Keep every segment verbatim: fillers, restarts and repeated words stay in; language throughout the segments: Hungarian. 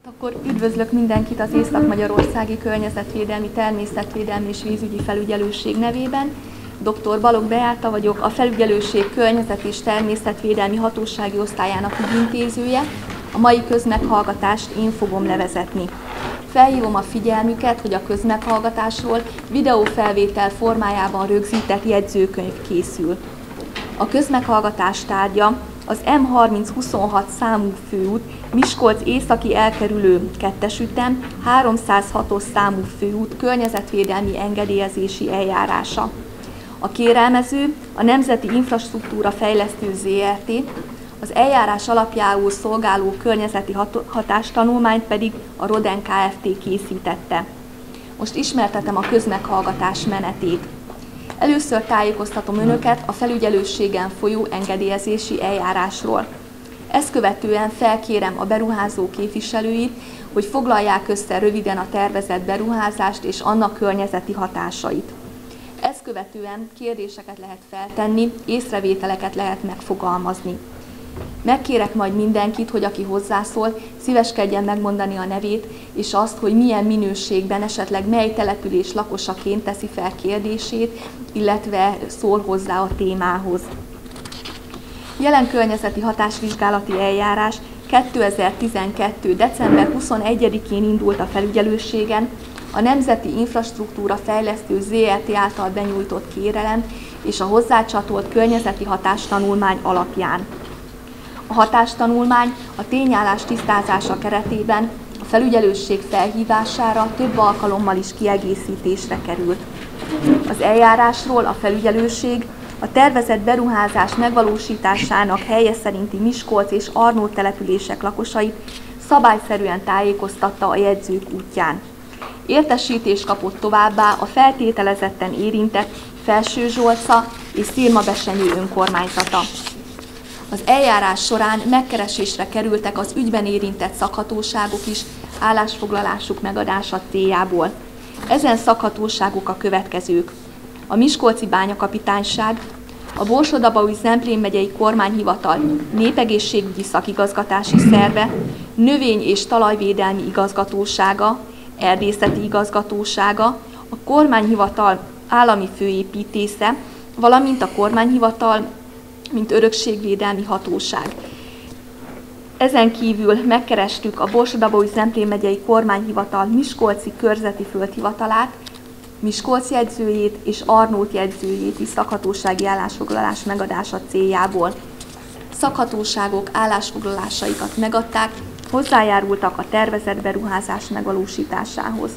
Akkor üdvözlök mindenkit az Észak-Magyarországi Környezetvédelmi, Természetvédelmi és Vízügyi Felügyelőség nevében. doktor Balogh Beáta vagyok, a felügyelőség környezet- és természetvédelmi hatósági osztályának ügyintézője. A mai közmeghallgatást én fogom levezetni. Felhívom a figyelmüket, hogy a közmeghallgatásról videófelvétel formájában rögzített jegyzőkönyv készül. A közmeghallgatás tárgya az M harminc huszonhat számú főút, Miskolc északi elkerülő kettes ütem, háromszázhatos számú főút környezetvédelmi engedélyezési eljárása. A kérelmező a Nemzeti Infrastruktúra Fejlesztő zé er té, az eljárás alapjául szolgáló környezeti hatástanulmányt pedig a Roden Kft. Készítette. Most ismertetem a közmeghallgatás menetét. Először tájékoztatom Önöket a felügyelőségen folyó engedélyezési eljárásról. Ezt követően felkérem a beruházó képviselőit, hogy foglalják össze röviden a tervezett beruházást és annak környezeti hatásait. Ezt követően kérdéseket lehet feltenni, észrevételeket lehet megfogalmazni. Megkérek majd mindenkit, hogy aki hozzászól, szíveskedjen megmondani a nevét, és azt, hogy milyen minőségben, esetleg mely település lakosaként teszi fel kérdését, illetve szól hozzá a témához. Jelen környezeti hatásvizsgálati eljárás kétezer-tizenkettő. december huszonegyedikén indult a felügyelőségen, a Nemzeti Infrastruktúra Fejlesztő zé er té által benyújtott kérelem és a hozzácsatolt környezeti hatástanulmány alapján. A hatástanulmány a tényállás tisztázása keretében a felügyelőség felhívására több alkalommal is kiegészítésre került. Az eljárásról a felügyelőség a tervezett beruházás megvalósításának helye szerinti Miskolc és Arnó települések lakosait szabályszerűen tájékoztatta a jegyzők útján. Értesítést kapott továbbá a feltételezetten érintett Felső-Zsolca és Szirmabesenyő önkormányzata. Az eljárás során megkeresésre kerültek az ügyben érintett szakhatóságok is állásfoglalásuk megadása céljából. Ezen szakhatóságok a következők: a Miskolci Bányakapitányság, a Borsod-Abaúj-Zemplén megyei kormányhivatal népegészségügyi szakigazgatási szerve, növény- és talajvédelmi igazgatósága, erdészeti igazgatósága, a kormányhivatal állami főépítésze, valamint a kormányhivatal, mint örökségvédelmi hatóság. Ezen kívül megkerestük a Borsod-Abaúj-Zemplén megyei kormányhivatal Miskolci körzeti földhivatalát, Miskolc jegyzőjét és Arnót jegyzőjét is szakhatósági állásfoglalás megadása céljából. Szakhatóságok állásfoglalásaikat megadták, hozzájárultak a tervezett beruházás megvalósításához.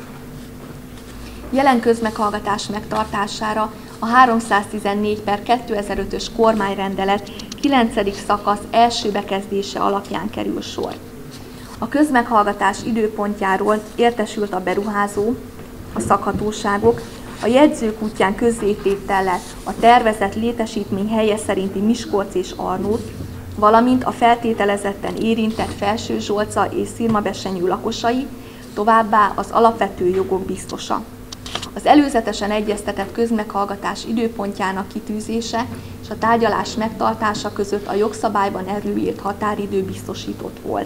Jelen közmeghallgatás megtartására a háromszáztizennégy per kétezer-ötös kormányrendelet kilencedik szakasz első bekezdése alapján kerül sor. A közmeghallgatás időpontjáról értesült a beruházó, a szakhatóságok, a jegyzők útján közzététellel a tervezett létesítmény helye szerinti Miskolc és Arnót, valamint a feltételezetten érintett Felső-Zsolca és Szirmabesenyő lakosai, továbbá az alapvető jogok biztosa. Az előzetesen egyeztetett közmeghallgatás időpontjának kitűzése és a tárgyalás megtartása között a jogszabályban előírt határidő biztosított volt.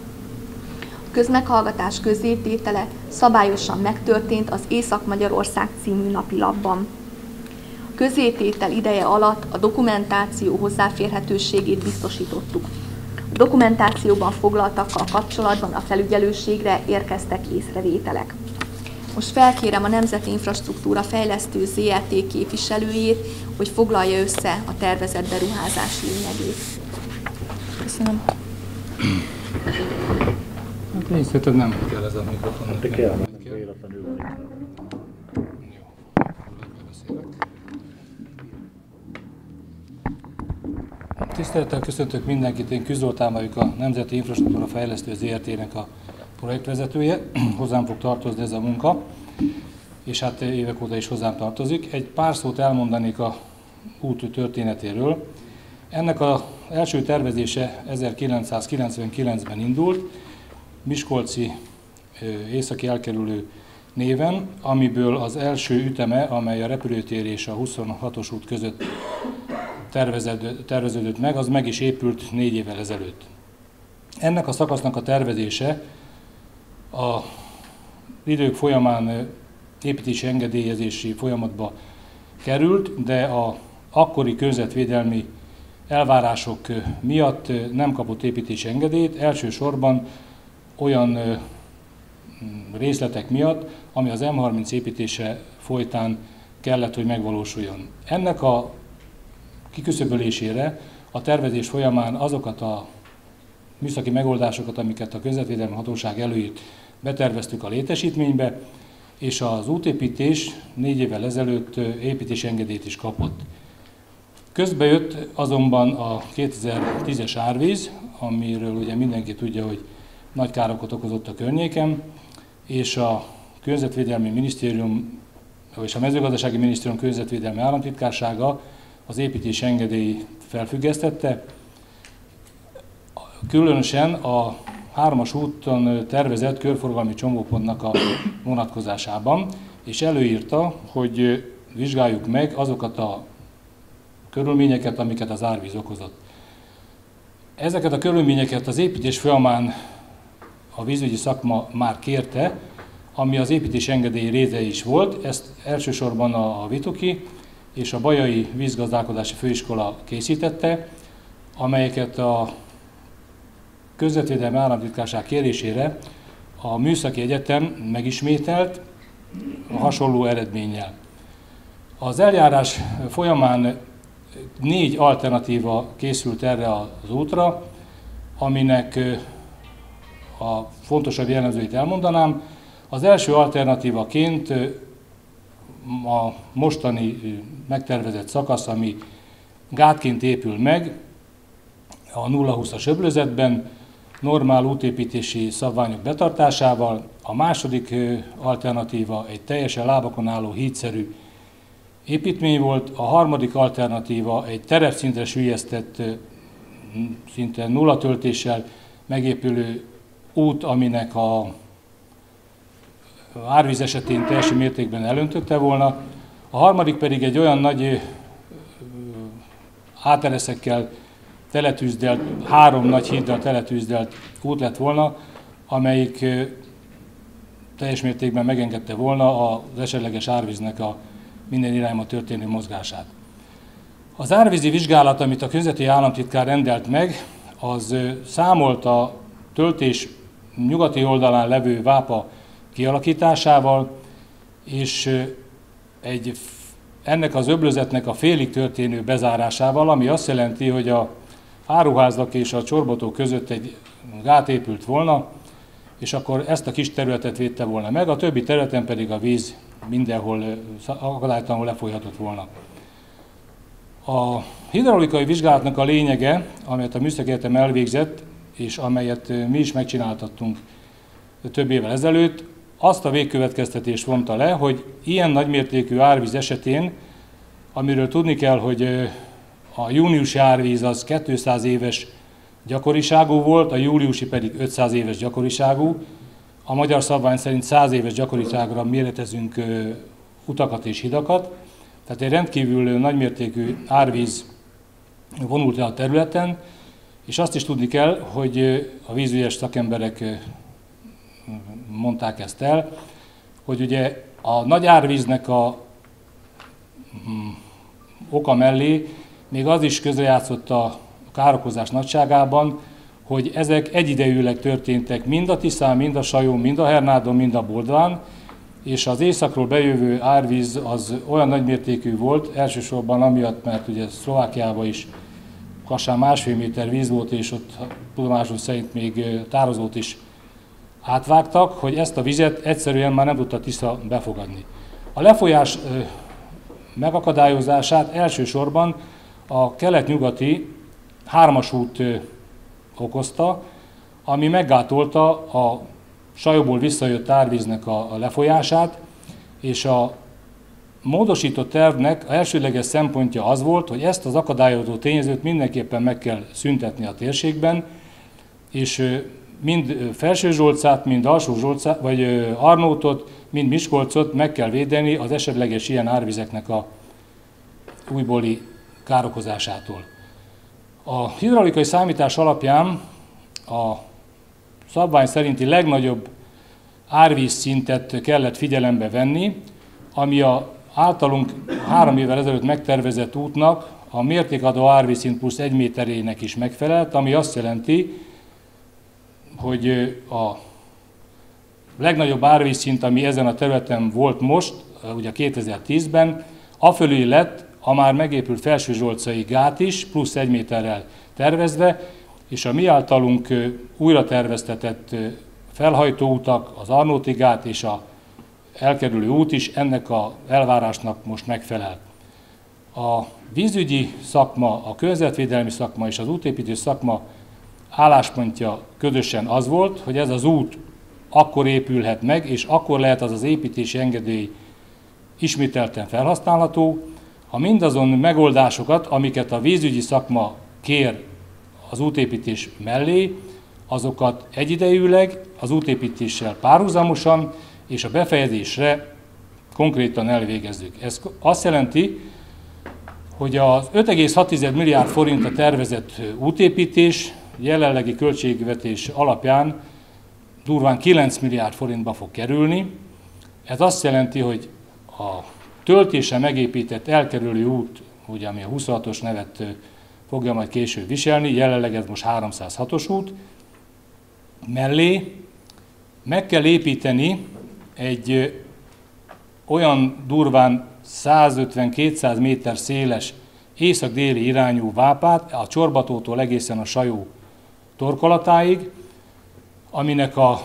A közmeghallgatás közzététele szabályosan megtörtént az Észak-Magyarország című napilapban. A közzététel ideje alatt a dokumentáció hozzáférhetőségét biztosítottuk. A dokumentációban foglaltakkal kapcsolatban a felügyelőségre érkeztek észrevételek. Most felkérem a Nemzeti Infrastruktúra Fejlesztő zé er té képviselőjét, hogy foglalja össze a tervezett beruházás lényegét. Köszönöm. Hát én szerintem nem kell ez a mikrofon. De kell, nem véletlenül van itt. Tisztelettel köszöntök mindenkit, én Küz Zoltán vagyok, a Nemzeti Infrastruktúra Fejlesztő zé er té-nek a projektvezetője. Hozzám fog tartozni ez a munka, és hát évek óta is hozzám tartozik. Egy pár szót elmondanék a út történetéről. Ennek az első tervezése ezerkilencszázkilencvenkilencben indult, Miskolci északi elkerülő néven, amiből az első üteme, amely a repülőtér és a huszonhatos út között terveződött meg, az meg is épült négy évvel ezelőtt. Ennek a szakasznak a tervezése a idők folyamán építési engedélyezési folyamatba került, de a akkori környezetvédelmi elvárások miatt nem kapott építési engedélyt, elsősorban olyan részletek miatt, ami az M harminc építése folytán kellett, hogy megvalósuljon. Ennek a kiküszöbölésére a tervezés folyamán azokat a műszaki megoldásokat, amiket a Környezetvédelmi Hatóság előírt, beterveztük a létesítménybe, és az útépítés négy évvel ezelőtt építési engedélyt is kapott. Közbe jött azonban a kétezer-tízes árvíz, amiről ugye mindenki tudja, hogy nagy károkat okozott a környéken, és a Környezetvédelmi Minisztérium és a Mezőgazdasági Minisztérium Környezetvédelmi Államtitkársága az építési engedély felfüggesztette. Különösen a hármas úton tervezett körforgalmi csomópontnak a vonatkozásában, és előírta, hogy vizsgáljuk meg azokat a körülményeket, amiket az árvíz okozott. Ezeket a körülményeket az építés folyamán a vízügyi szakma már kérte, ami az építési engedély része is volt. Ezt elsősorban a Vituki és a Bajai Vízgazdálkodási Főiskola készítette, amelyeket a Környezetvédelmi Államtitkárság kérésére a Műszaki Egyetem megismételt a hasonló eredménnyel. Az eljárás folyamán négy alternatíva készült erre az útra, aminek a fontosabb jellemzőit elmondanám. Az első alternatívaként a mostani megtervezett szakasz, ami gátként épül meg a nulla húszas öblözetben, normál útépítési szabványok betartásával. A második alternatíva egy teljesen lábakon álló hídszerű építmény volt, a harmadik alternatíva egy terepszintre süllyesztett, szinte nulla töltéssel megépülő út, aminek a árvíz esetén teljes mértékben elöntötte volna. A harmadik pedig egy olyan nagy átereszekkel teletűzdelt, három nagy híddal teletűzdelt út lett volna, amelyik teljes mértékben megengedte volna az esetleges árvíznek a minden irányba történő mozgását. Az árvízi vizsgálat, amit a Környezeti Államtitkár rendelt meg, az számolt a töltés nyugati oldalán levő vápa kialakításával, és egy, ennek az öblözetnek a félig történő bezárásával, ami azt jelenti, hogy a áruházak és a csorbotó között egy gát épült volna, és akkor ezt a kis területet védte volna meg, a többi területen pedig a víz mindenhol akadálytalanul lefolyhatott volna. A hidraulikai vizsgálatnak a lényege, amelyet a Műszaki Egyetem elvégzett, és amelyet mi is megcsináltattunk több évvel ezelőtt, azt a végkövetkeztetést vonta le, hogy ilyen nagymértékű árvíz esetén, amiről tudni kell, hogy a júniusi árvíz az kétszáz éves gyakoriságú volt, a júliusi pedig ötszáz éves gyakoriságú. A magyar szabvány szerint száz éves gyakoriságra méretezünk utakat és hidakat, tehát egy rendkívül nagymértékű árvíz vonult el a területen, és azt is tudni kell, hogy a vízügyes szakemberek mondták ezt el, hogy ugye a nagy árvíznek a oka mellé még az is közrejátszott a károkozás nagyságában, hogy ezek egyidejűleg történtek mind a Tiszán, mind a Sajón, mind a Hernádon, mind a Bordván, és az északról bejövő árvíz az olyan nagymértékű volt, elsősorban amiatt, mert ugye Szlovákiában is Kassán másfél méter víz volt, és ott tudomásom szerint még tározót is átvágtak, hogy ezt a vizet egyszerűen már nem tudta Tisza befogadni. A lefolyás megakadályozását elsősorban a kelet-nyugati hármas út okozta, ami meggátolta a Sajóból visszajött árvíznek a lefolyását, és a módosított tervnek az elsődleges szempontja az volt, hogy ezt az akadályozó tényezőt mindenképpen meg kell szüntetni a térségben, és mind Felső-Zsolcát, mind Alsó-Zsolcát, vagy Arnótot, mind Miskolcot meg kell védeni az esetleges ilyen árvizeknek a újbóli károkozásától. A hidraulikai számítás alapján a szabvány szerinti legnagyobb árvízszintet kellett figyelembe venni, ami a általunk három évvel ezelőtt megtervezett útnak a mértékadó árvízszint plusz egy méterének is megfelelt, ami azt jelenti, hogy a legnagyobb árvízszint, ami ezen a területen volt most, ugye kétezer-tízben, afölé lett a már megépült Felsőzsolcai gát is, plusz egy méterrel tervezve, és a mi általunk újra terveztetett felhajtóutak, az Arnóti gát és a elkerülő út is ennek az elvárásnak most megfelel. A vízügyi szakma, a környezetvédelmi szakma és az útépítés szakma álláspontja közösen az volt, hogy ez az út akkor épülhet meg, és akkor lehet az az építési engedély ismételten felhasználható, ha mindazon megoldásokat, amiket a vízügyi szakma kér az útépítés mellé, azokat egyidejűleg, az útépítéssel párhuzamosan és a befejezésre konkrétan elvégezzük. Ez azt jelenti, hogy az öt egész hat milliárd forint a tervezett útépítés jelenlegi költségvetés alapján durván kilenc milliárd forintba fog kerülni. Ez azt jelenti, hogy a töltése megépített elkerülő út, ugye, ami a huszonhatos nevet fogja majd később viselni, jelenleg ez most háromszázhatos út, mellé meg kell építeni egy olyan durván százötven-kétszáz méter széles észak-déli irányú vápát a Csorbatótól egészen a Sajó torkolatáig, aminek a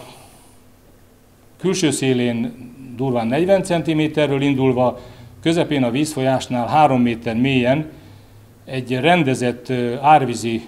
külső szélén durván negyven centiméterről indulva, közepén a vízfolyásnál három méter mélyen egy rendezett árvízi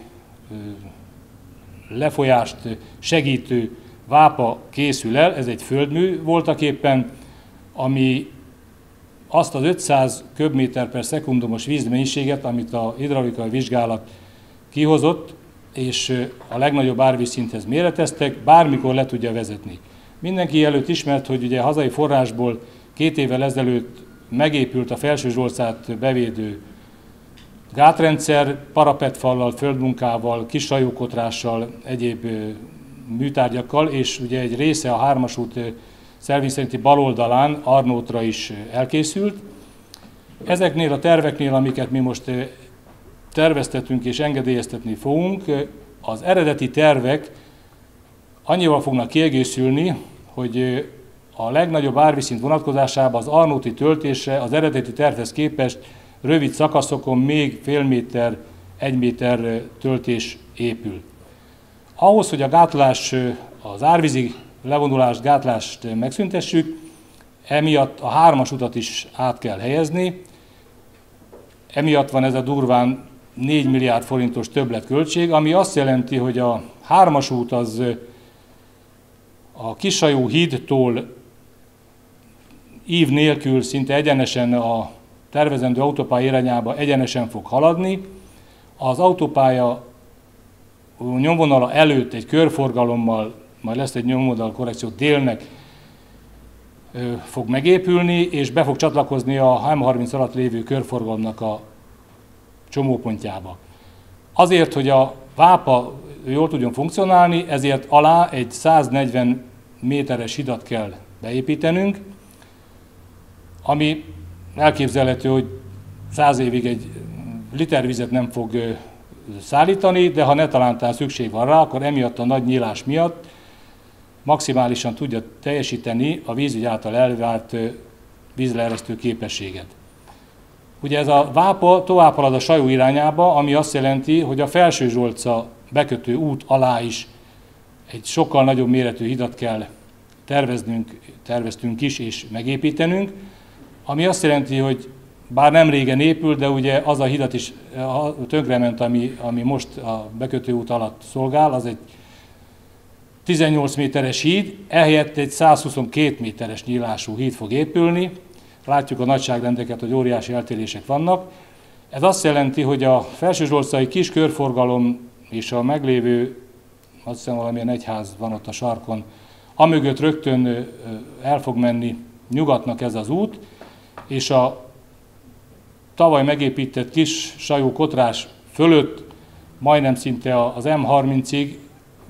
lefolyást segítő vápa készül el, ez egy földmű voltaképpen, ami azt az ötszáz köbméter per szekundumos vízmennyiséget, amit a hidraulikai vizsgálat kihozott, és a legnagyobb árvízszinthez méreteztek, bármikor le tudja vezetni. Mindenki előtt ismert, hogy ugye hazai forrásból két évvel ezelőtt megépült a Felsőzsolcát bevédő gátrendszer, parapetfallal, földmunkával, kishajókotrással, egyéb műtárgyakkal, és ugye egy része a hármas út Szelvény szerinti bal oldalán Arnótra is elkészült. Ezeknél a terveknél, amiket mi most terveztetünk és engedélyeztetni fogunk, az eredeti tervek annyival fognak kiegészülni, hogy a legnagyobb árvízszint vonatkozásában az arnóti töltésre az eredeti tervhez képest rövid szakaszokon még fél méter, egy méter töltés épül. Ahhoz, hogy a gátlás, az árvízi levonulást, gátlást megszüntessük, emiatt a hármas utat is át kell helyezni. Emiatt van ez a durván négy milliárd forintos többletköltség, ami azt jelenti, hogy a hármas út az a Kishajó hídtól ív nélkül szinte egyenesen a tervezendő autópálya irányába egyenesen fog haladni. Az autópálya nyomvonala előtt egy körforgalommal, majd lesz egy nyomvonal korrekció délnek fog megépülni, és be fog csatlakozni a M harminc alatt lévő körforgalomnak a csomópontjába. Azért, hogy a vápa jól tudjon funkcionálni, ezért alá egy száznegyven méteres hidat kell beépítenünk, ami elképzelhető, hogy száz évig egy liter vizet nem fog szállítani, de ha netalántán szükség van rá, akkor emiatt a nagy nyílás miatt maximálisan tudja teljesíteni a vízügy által elvárt vízleeresztő képességet. Ugye ez a vápa tovább halad a Sajó irányába, ami azt jelenti, hogy a Felsőzsolca bekötő út alá is egy sokkal nagyobb méretű hidat kell terveznünk, terveztünk is és megépítenünk, ami azt jelenti, hogy bár nem régen épült, de ugye az a hidat is tönkrement, ami, ami most a bekötő út alatt szolgál, az egy tizennyolc méteres híd, ehelyett egy százhuszonkettő méteres nyílású híd fog épülni. Látjuk a nagyságrendeket, hogy óriási eltérések vannak. Ez azt jelenti, hogy a felsőzsolcai kis körforgalom és a meglévő, azt hiszem valamilyen egyház van ott a sarkon, amögött rögtön el fog menni nyugatnak ez az út, és a tavaly megépített kis Sajó kotrás fölött majdnem szinte az M harmincig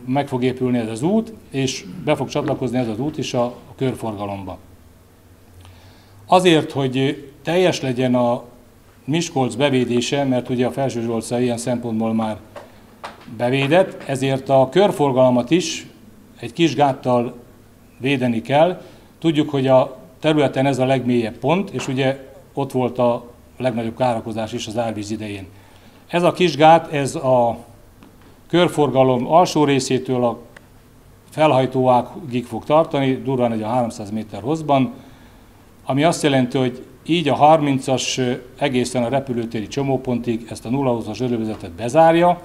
meg fog épülni ez az út, és be fog csatlakozni ez az út is a, a körforgalomba. Azért, hogy teljes legyen a Miskolc bevédése, mert ugye a Felsőzsolca ilyen szempontból már bevédett, ezért a körforgalmat is egy kis gáttal védeni kell. Tudjuk, hogy a területen ez a legmélyebb pont, és ugye ott volt a legnagyobb károkozás is az árvíz idején. Ez a kis gát, ez a körforgalom alsó részétől a felhajtóágig fog tartani, durván egy a háromszáz méter hosszban, ami azt jelenti, hogy így a harmincas egészen a repülőtéri csomópontig ezt a nulla húszas övezetet bezárja,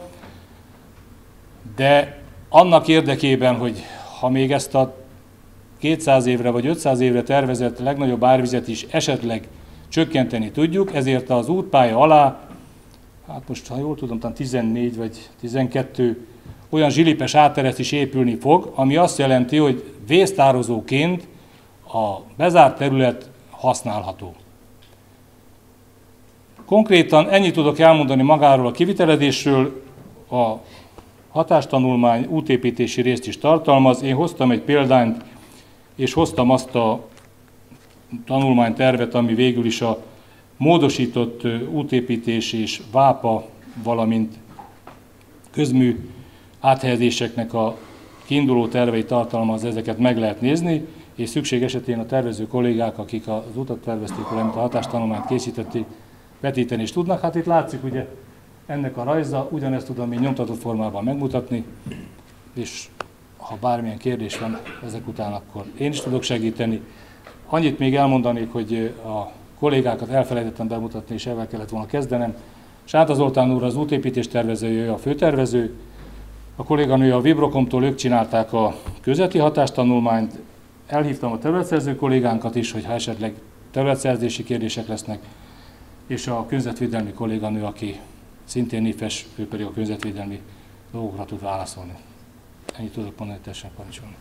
de annak érdekében, hogy ha még ezt a kétszáz évre vagy ötszáz évre tervezett legnagyobb árvizet is esetleg csökkenteni tudjuk, ezért az útpálya alá, hát most ha jól tudom, talán tizennégy vagy tizenkettő olyan zsilipes átteres is épülni fog, ami azt jelenti, hogy vésztározóként a bezárt terület használható. Konkrétan ennyit tudok elmondani magáról a kivitelezésről, a hatástanulmány útépítési részt is tartalmaz. Én hoztam egy példányt, és hoztam azt a tanulmánytervet, ami végül is a módosított útépítés és vápa, valamint közmű áthelyezéseknek a kiinduló tervei tartalmaz, ezeket meg lehet nézni, és szükség esetén a tervező kollégák, akik az utat tervezték, valamint a hatástanulmányt készítették, vetíteni is tudnak. Hát itt látszik ugye ennek a rajza, ugyanezt tudom én nyomtatott formában megmutatni, és ha bármilyen kérdés van ezek után, akkor én is tudok segíteni. Annyit még elmondanék, hogy a kollégákat elfelejtettem bemutatni, és ezzel kellett volna kezdenem. Sáta Zoltán úr az útépítés tervezője, ő a főtervező, a kolléganő a Vibrokomtól, ők csinálták a közveti hatástanulmányt, elhívtam a területszerző kollégánkat is, hogy ha esetleg területszerzési kérdések lesznek, és a környezetvédelmi kolléganő, aki szintén nifes, ő pedig a környezetvédelmi dolgokra tud válaszolni. Ennyit tudok mondani, hogy tessen parancsolni.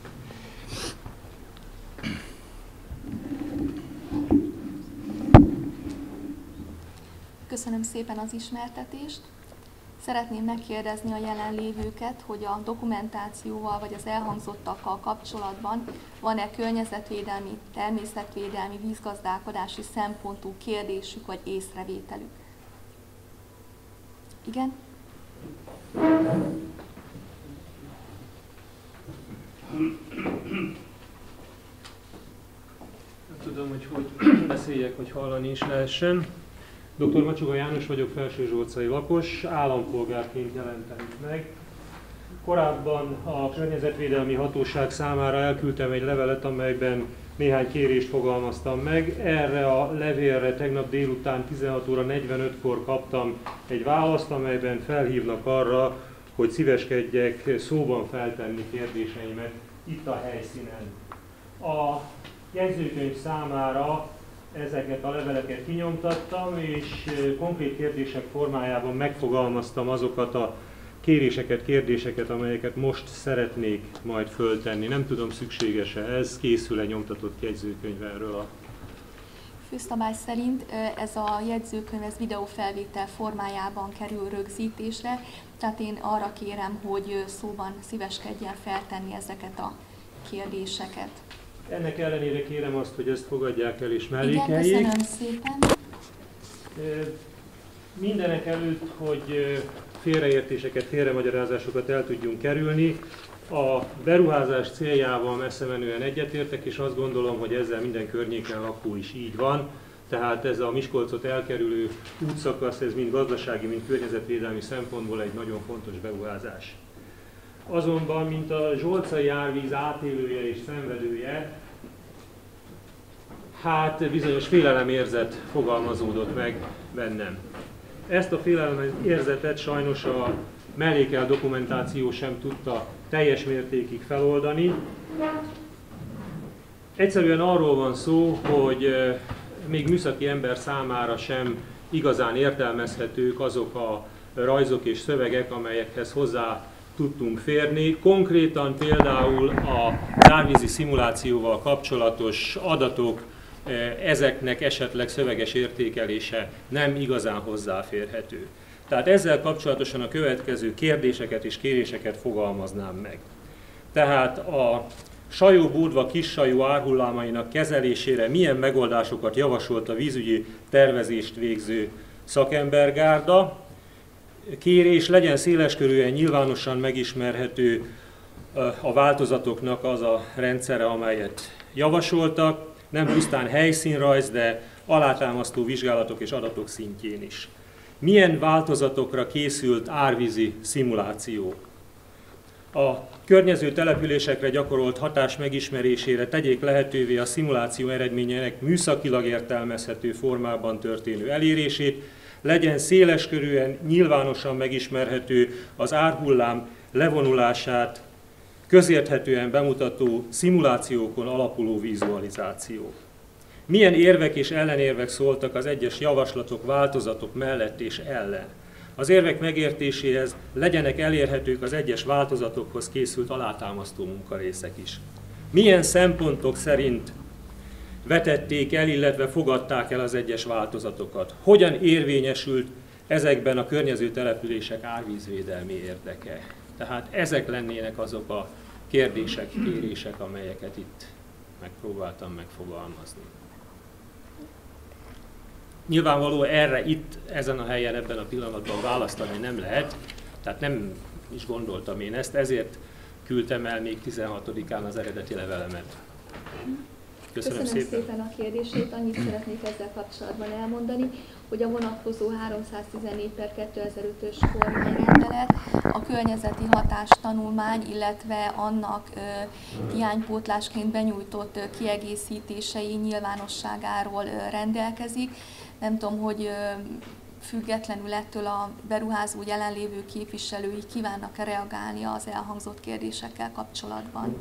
Köszönöm szépen az ismertetést. Szeretném megkérdezni a jelenlévőket, hogy a dokumentációval vagy az elhangzottakkal kapcsolatban van-e környezetvédelmi, természetvédelmi, vízgazdálkodási szempontú kérdésük vagy észrevételük. Igen? Nem tudom, hogy hogy beszéljek, hogy hallani is lehessen. doktor Macsuga János vagyok, felsőzsolcai lakos, állampolgárként jelentem itt meg. Korábban a Környezetvédelmi Hatóság számára elküldtem egy levelet, amelyben néhány kérést fogalmaztam meg. Erre a levélre tegnap délután tizenhat óra negyvenötkor kaptam egy választ, amelyben felhívnak arra, hogy szíveskedjek szóban feltenni kérdéseimet itt a helyszínen. A jegyzőkönyv számára ezeket a leveleket kinyomtattam, és konkrét kérdések formájában megfogalmaztam azokat a kéréseket, kérdéseket, amelyeket most szeretnék majd föltenni. Nem tudom, szükséges-e ez, készül-e nyomtatott jegyzőkönyv erről a... Főszabály szerint ez a jegyzőkönyv ez videófelvétel formájában kerül rögzítésre, tehát én arra kérem, hogy szóban szíveskedjen feltenni ezeket a kérdéseket. Ennek ellenére kérem azt, hogy ezt fogadják el és mellékeljék. Igen, köszönöm szépen. Mindenek előtt, hogy félreértéseket, félremagyarázásokat el tudjunk kerülni, a beruházás céljával messze menően egyetértek, és azt gondolom, hogy ezzel minden környéken lakó is így van. Tehát ez a Miskolcot elkerülő útszakasz, ez mind gazdasági, mind környezetvédelmi szempontból egy nagyon fontos beruházás. Azonban, mint a zsolcai árvíz átélője és szenvedője, hát bizonyos félelemérzet fogalmazódott meg bennem. Ezt a félelemérzetet sajnos a mellékelt dokumentáció sem tudta teljes mértékig feloldani. Egyszerűen arról van szó, hogy még műszaki ember számára sem igazán értelmezhetők azok a rajzok és szövegek, amelyekhez hozzá tudtunk férni. Konkrétan például a árvízi szimulációval kapcsolatos adatok, ezeknek esetleg szöveges értékelése nem igazán hozzáférhető. Tehát ezzel kapcsolatosan a következő kérdéseket és kéréseket fogalmaznám meg. Tehát a Sajó-Budva kissajó árhullámainak kezelésére milyen megoldásokat javasolt a vízügyi tervezést végző szakembergárda. Kérés, legyen széleskörűen nyilvánosan megismerhető a változatoknak az a rendszere, amelyet javasoltak, nem pusztán helyszínrajz, de alátámasztó vizsgálatok és adatok szintjén is. Milyen változatokra készült árvízi szimuláció? A környező településekre gyakorolt hatás megismerésére tegyék lehetővé a szimuláció eredményének műszakilag értelmezhető formában történő elérését, legyen széleskörűen, nyilvánosan megismerhető az árhullám levonulását közérthetően bemutató szimulációkon alapuló vizualizáció. Milyen érvek és ellenérvek szóltak az egyes javaslatok, változatok mellett és ellen? Az érvek megértéséhez legyenek elérhetők az egyes változatokhoz készült alátámasztó munkarészek is. Milyen szempontok szerint vetették el, illetve fogadták el az egyes változatokat? Hogyan érvényesült ezekben a környező települések árvízvédelmi érdeke? Tehát ezek lennének azok a kérdések, kérések, amelyeket itt megpróbáltam megfogalmazni. Nyilvánvaló erre itt, ezen a helyen, ebben a pillanatban választani nem lehet, tehát nem is gondoltam én ezt, ezért küldtem el még tizenhatodikán az eredeti levelemet. Köszönöm, Köszönöm szépen. szépen a kérdését. Annyit szeretnék ezzel kapcsolatban elmondani, hogy a vonatkozó háromszáztizennégy per kétezer-ötös kormányrendelet a környezeti hatástanulmány, illetve annak ö, hiánypótlásként benyújtott ö, kiegészítései nyilvánosságáról ö, rendelkezik. Nem tudom, hogy ö, függetlenül ettől a beruházó jelenlévő képviselői kívánnak-e reagálni az elhangzott kérdésekkel kapcsolatban.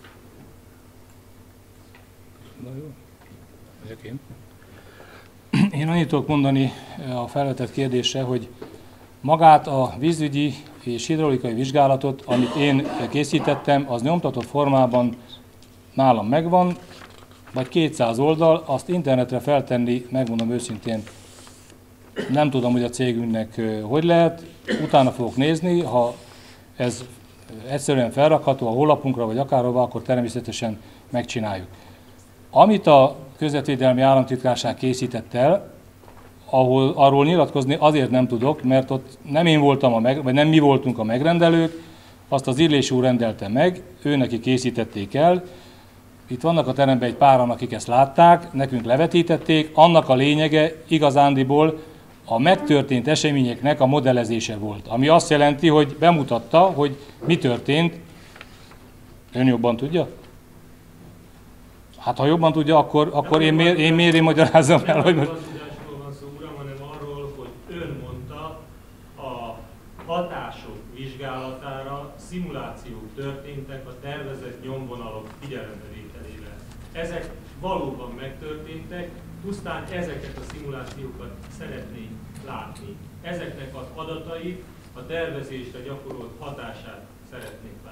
Na jó. Vagyok én. Én annyit tudok mondani a felvetett kérdésre, hogy magát a vízügyi és hidraulikai vizsgálatot, amit én készítettem, az nyomtatott formában nálam megvan, vagy kétszáz oldal, azt internetre feltenni, megmondom őszintén, nem tudom, hogy a cégünknek hogy lehet, utána fogok nézni, ha ez egyszerűen felrakható a honlapunkra, vagy akárhova, akkor természetesen megcsináljuk. Amit a Közvetvédelmi Államtitkárság készített el, ahol arról nyilatkozni azért nem tudok, mert ott nem én voltam, a meg, vagy nem mi voltunk a megrendelők, azt az Illés úr rendelte meg, ő neki készítették el. Itt vannak a teremben egy páran, akik ezt látták, nekünk levetítették, annak a lényege igazándiból a megtörtént eseményeknek a modellezése volt, ami azt jelenti, hogy bemutatta, hogy mi történt. Ön jobban tudja? Hát ha jobban tudja, akkor, akkor én, miért, én miért én magyarázom el, hogy most... Nem tudásról van szó, uram, hanem arról, hogy ön mondta, a hatások vizsgálatára szimulációk történtek a tervezett nyomvonalok figyelembevételével. Ezek valóban megtörténtek, pusztán ezeket a szimulációkat szeretnénk látni. Ezeknek az adatait, a tervezésre gyakorolt hatását szeretnénk látni.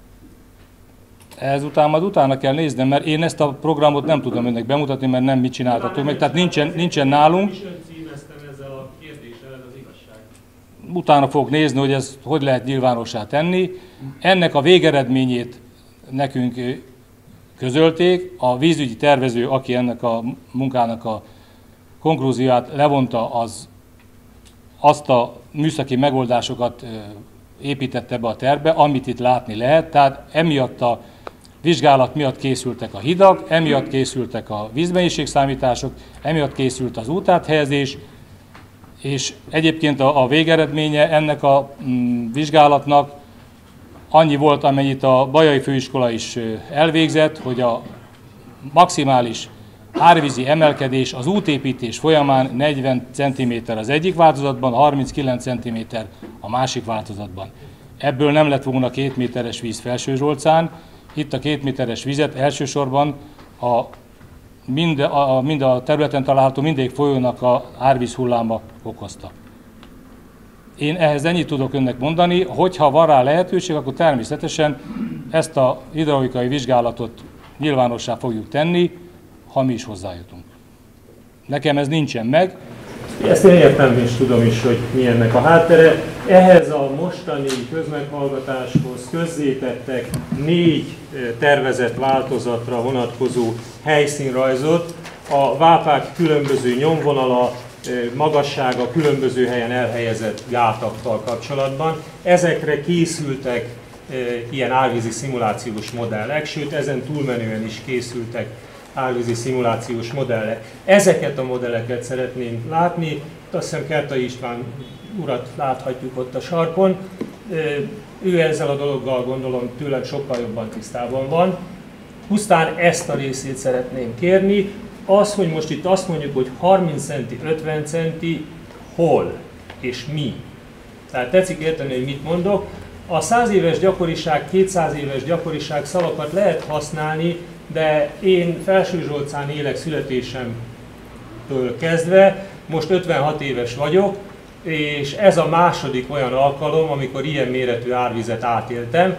Ezután majd utána kell néznem, mert én ezt a programot nem tudom önnek bemutatni, mert nem mit csináltatok meg, tehát nincsen, nincsen nálunk. Is ön címeztem ezzel a kérdéssel, ez az igazság. Utána fogok nézni, hogy ez hogy lehet nyilvánossá tenni. Ennek a végeredményét nekünk közölték. A vízügyi tervező, aki ennek a munkának a konklúzióját levonta, az azt a műszaki megoldásokat építette be a tervbe, amit itt látni lehet. Tehát emiatt a vizsgálat miatt készültek a hidak, emiatt készültek a vízmennyiségszámítások, emiatt készült az útáthelyezés, és egyébként a, a végeredménye ennek a mm, vizsgálatnak annyi volt, amennyit a Bajai Főiskola is elvégzett, hogy a maximális árvízi emelkedés az útépítés folyamán negyven centiméter az egyik változatban, harminckilenc centiméter a másik változatban. Ebből nem lett volna két méteres víz Felsőzsolcán. Itt a két méteres vizet elsősorban a mind, a mind a területen található mindegyik folyónak a árvíz hulláma okozta. Én ehhez ennyit tudok önnek mondani, hogyha van rá lehetőség, akkor természetesen ezt a hidraulikai vizsgálatot nyilvánossá fogjuk tenni, ha mi is hozzájutunk. Nekem ez nincsen meg, Ezt én értem és tudom is, hogy mi ennek a háttere. Ehhez a mostani közmeghallgatáshoz közzétettek négy tervezett változatra vonatkozó helyszínrajzot, a vápák különböző nyomvonala, magassága, különböző helyen elhelyezett gátakkal kapcsolatban. Ezekre készültek ilyen árvízi szimulációs modellek, sőt ezen túlmenően is készültek árvízi szimulációs modellek. Ezeket a modelleket szeretném látni, azt hiszem Kertai István urat láthatjuk ott a sarkon. Ő ezzel a dologgal gondolom tőlem sokkal jobban tisztában van. Pusztán ezt a részét szeretném kérni. Az, hogy most itt azt mondjuk, hogy harminc centi, ötven centi, hol és mi. Tehát tetszik érteni, hogy mit mondok. A száz éves gyakoriság, kétszáz éves gyakoriság szavakat lehet használni, de én Felsőzsolcán élek születésemtől kezdve, most ötvenhat éves vagyok, és ez a második olyan alkalom, amikor ilyen méretű árvizet átéltem.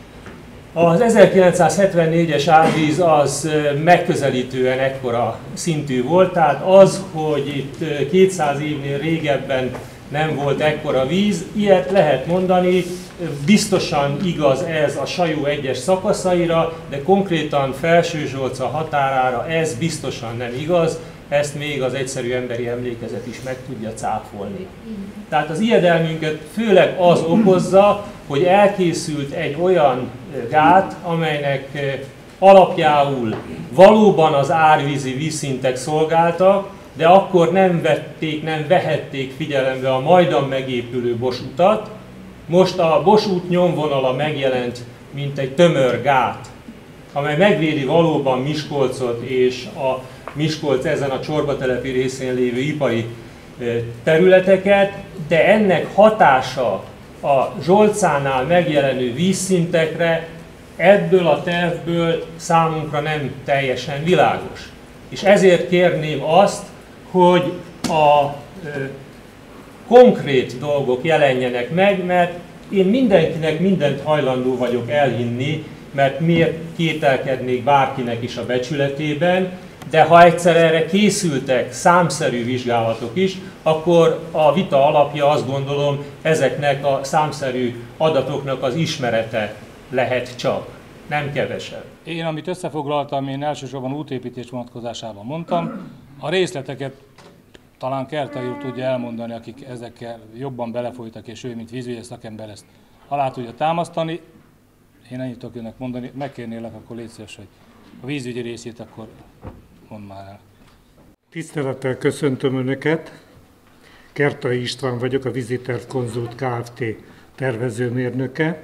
Az ezerkilencszázhetvennégyes árvíz az megközelítően ekkora szintű volt, tehát az, hogy itt kétszáz évnél régebben nem volt ekkora víz, ilyet lehet mondani, biztosan igaz ez a Sajó egyes szakaszaira, de konkrétan Felsőzsolca határára ez biztosan nem igaz, ezt még az egyszerű emberi emlékezet is meg tudja cáfolni. Tehát az ijedelmünket főleg az okozza, hogy elkészült egy olyan gát, amelynek alapjául valóban az árvízi vízszintek szolgáltak, de akkor nem vették, nem vehették figyelembe a majdan megépülő Bos utat. Most a Bos út nyomvonala megjelent, mint egy tömör gát, amely megvédi valóban Miskolcot és a Miskolc ezen a csorbatelepi részén lévő ipari területeket, de ennek hatása a Zsolcánál megjelenő vízszintekre ebből a tervből számunkra nem teljesen világos. És ezért kérném azt, hogy a e, konkrét dolgok jelenjenek meg, mert én mindenkinek mindent hajlandó vagyok elhinni, mert miért kételkednék bárkinek is a becsületében, de ha egyszer erre készültek számszerű vizsgálatok is, akkor a vita alapja azt gondolom ezeknek a számszerű adatoknak az ismerete lehet csak, nem kevesebb. Én, amit összefoglaltam, én elsősorban útépítés vonatkozásában mondtam, a részleteket talán Kertai úr tudja elmondani, akik ezekkel jobban belefolytak, és ő, mint vízügyi szakember, ezt alá tudja támasztani. Én ennyit tudok önnek mondani, megkérnélek, akkor légy szíves, hogy a vízügyi részét akkor mondd már el. Tisztelettel köszöntöm Önöket. Kertai István vagyok, a Víziterv Consult Kft. Tervezőmérnöke.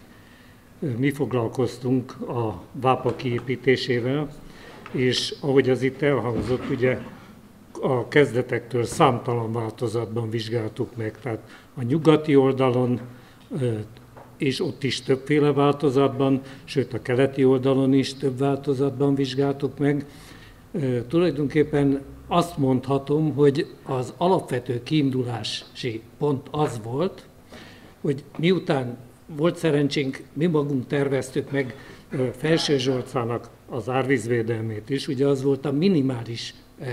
Mi foglalkoztunk a vápa kiépítésével, és ahogy az itt elhangzott, ugye a kezdetektől számtalan változatban vizsgáltuk meg. Tehát a nyugati oldalon, és ott is többféle változatban, sőt a keleti oldalon is több változatban vizsgáltuk meg. Tulajdonképpen azt mondhatom, hogy az alapvető kiindulási pont az volt, hogy miután volt szerencsénk, mi magunk terveztük meg Felsőzsolcának az árvízvédelmét is, ugye az volt a minimális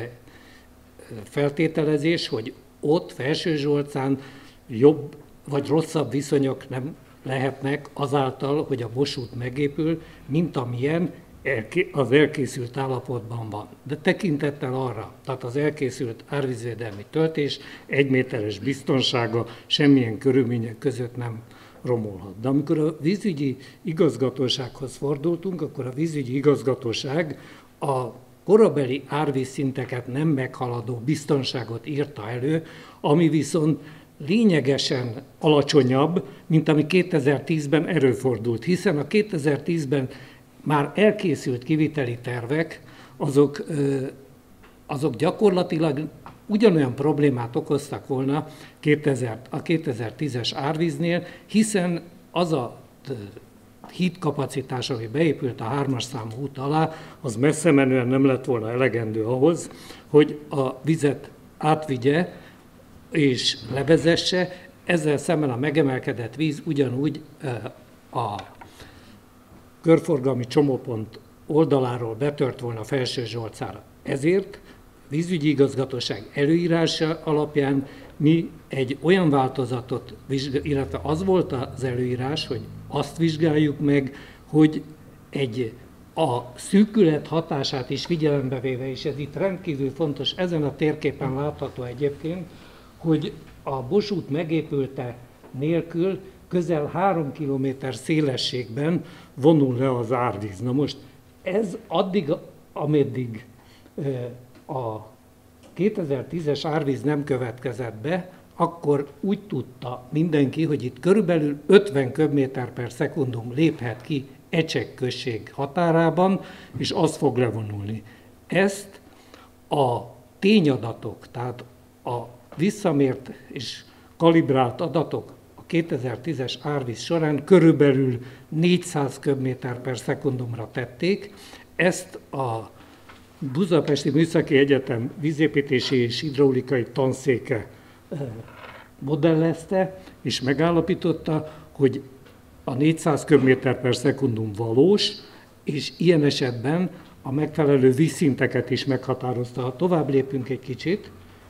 feltételezés, hogy ott Felsőzsolcán jobb vagy rosszabb viszonyok nem lehetnek azáltal, hogy a Bos út megépül, mint amilyen az elkészült állapotban van. De tekintettel arra, tehát az elkészült árvízvédelmi töltés egy méteres biztonsága semmilyen körülmények között nem romolhat. De amikor a vízügyi igazgatósághoz fordultunk, akkor a vízügyi igazgatóság a korabeli árvízszinteket nem meghaladó biztonságot írta elő, ami viszont lényegesen alacsonyabb, mint ami kétezer-tízben előfordult, hiszen a kétezer-tízben már elkészült kiviteli tervek, azok, azok gyakorlatilag ugyanolyan problémát okoztak volna a kétezer-tízes árvíznél, hiszen az a hídkapacitás, ami beépült a hármas számú út alá, az messze menően nem lett volna elegendő ahhoz, hogy a vizet átvigye és levezesse, ezzel szemben a megemelkedett víz ugyanúgy a körforgalmi csomópont oldaláról betört volna Felsőzsolcára. Ezért vízügyi igazgatóság előírása alapján mi egy olyan változatot, illetve az volt az előírás, hogy azt vizsgáljuk meg, hogy egy a szűkület hatását is figyelembe véve, és ez itt rendkívül fontos, ezen a térképen látható egyébként, hogy a Bos út megépülte nélkül közel három kilométer szélességben vonul le az árvíz. Na most ez addig, ameddig a kétezer-tízes árvíz nem következett be, akkor úgy tudta mindenki, hogy itt körülbelül ötven köbméter per szekundum léphet ki Ecsek község határában, és az fog levonulni. Ezt a tényadatok, tehát a visszamért és kalibrált adatok a kétezer-tízes árvíz során körülbelül négyszáz köbméter per szekundumra tették. Ezt a Budapesti Műszaki Egyetem vízépítési és hidraulikai tanszéke modellezte, és megállapította, hogy a négyszáz köbméter per szekundum valós, és ilyen esetben a megfelelő vízszinteket is meghatározta. Ha tovább lépünk egy kicsit,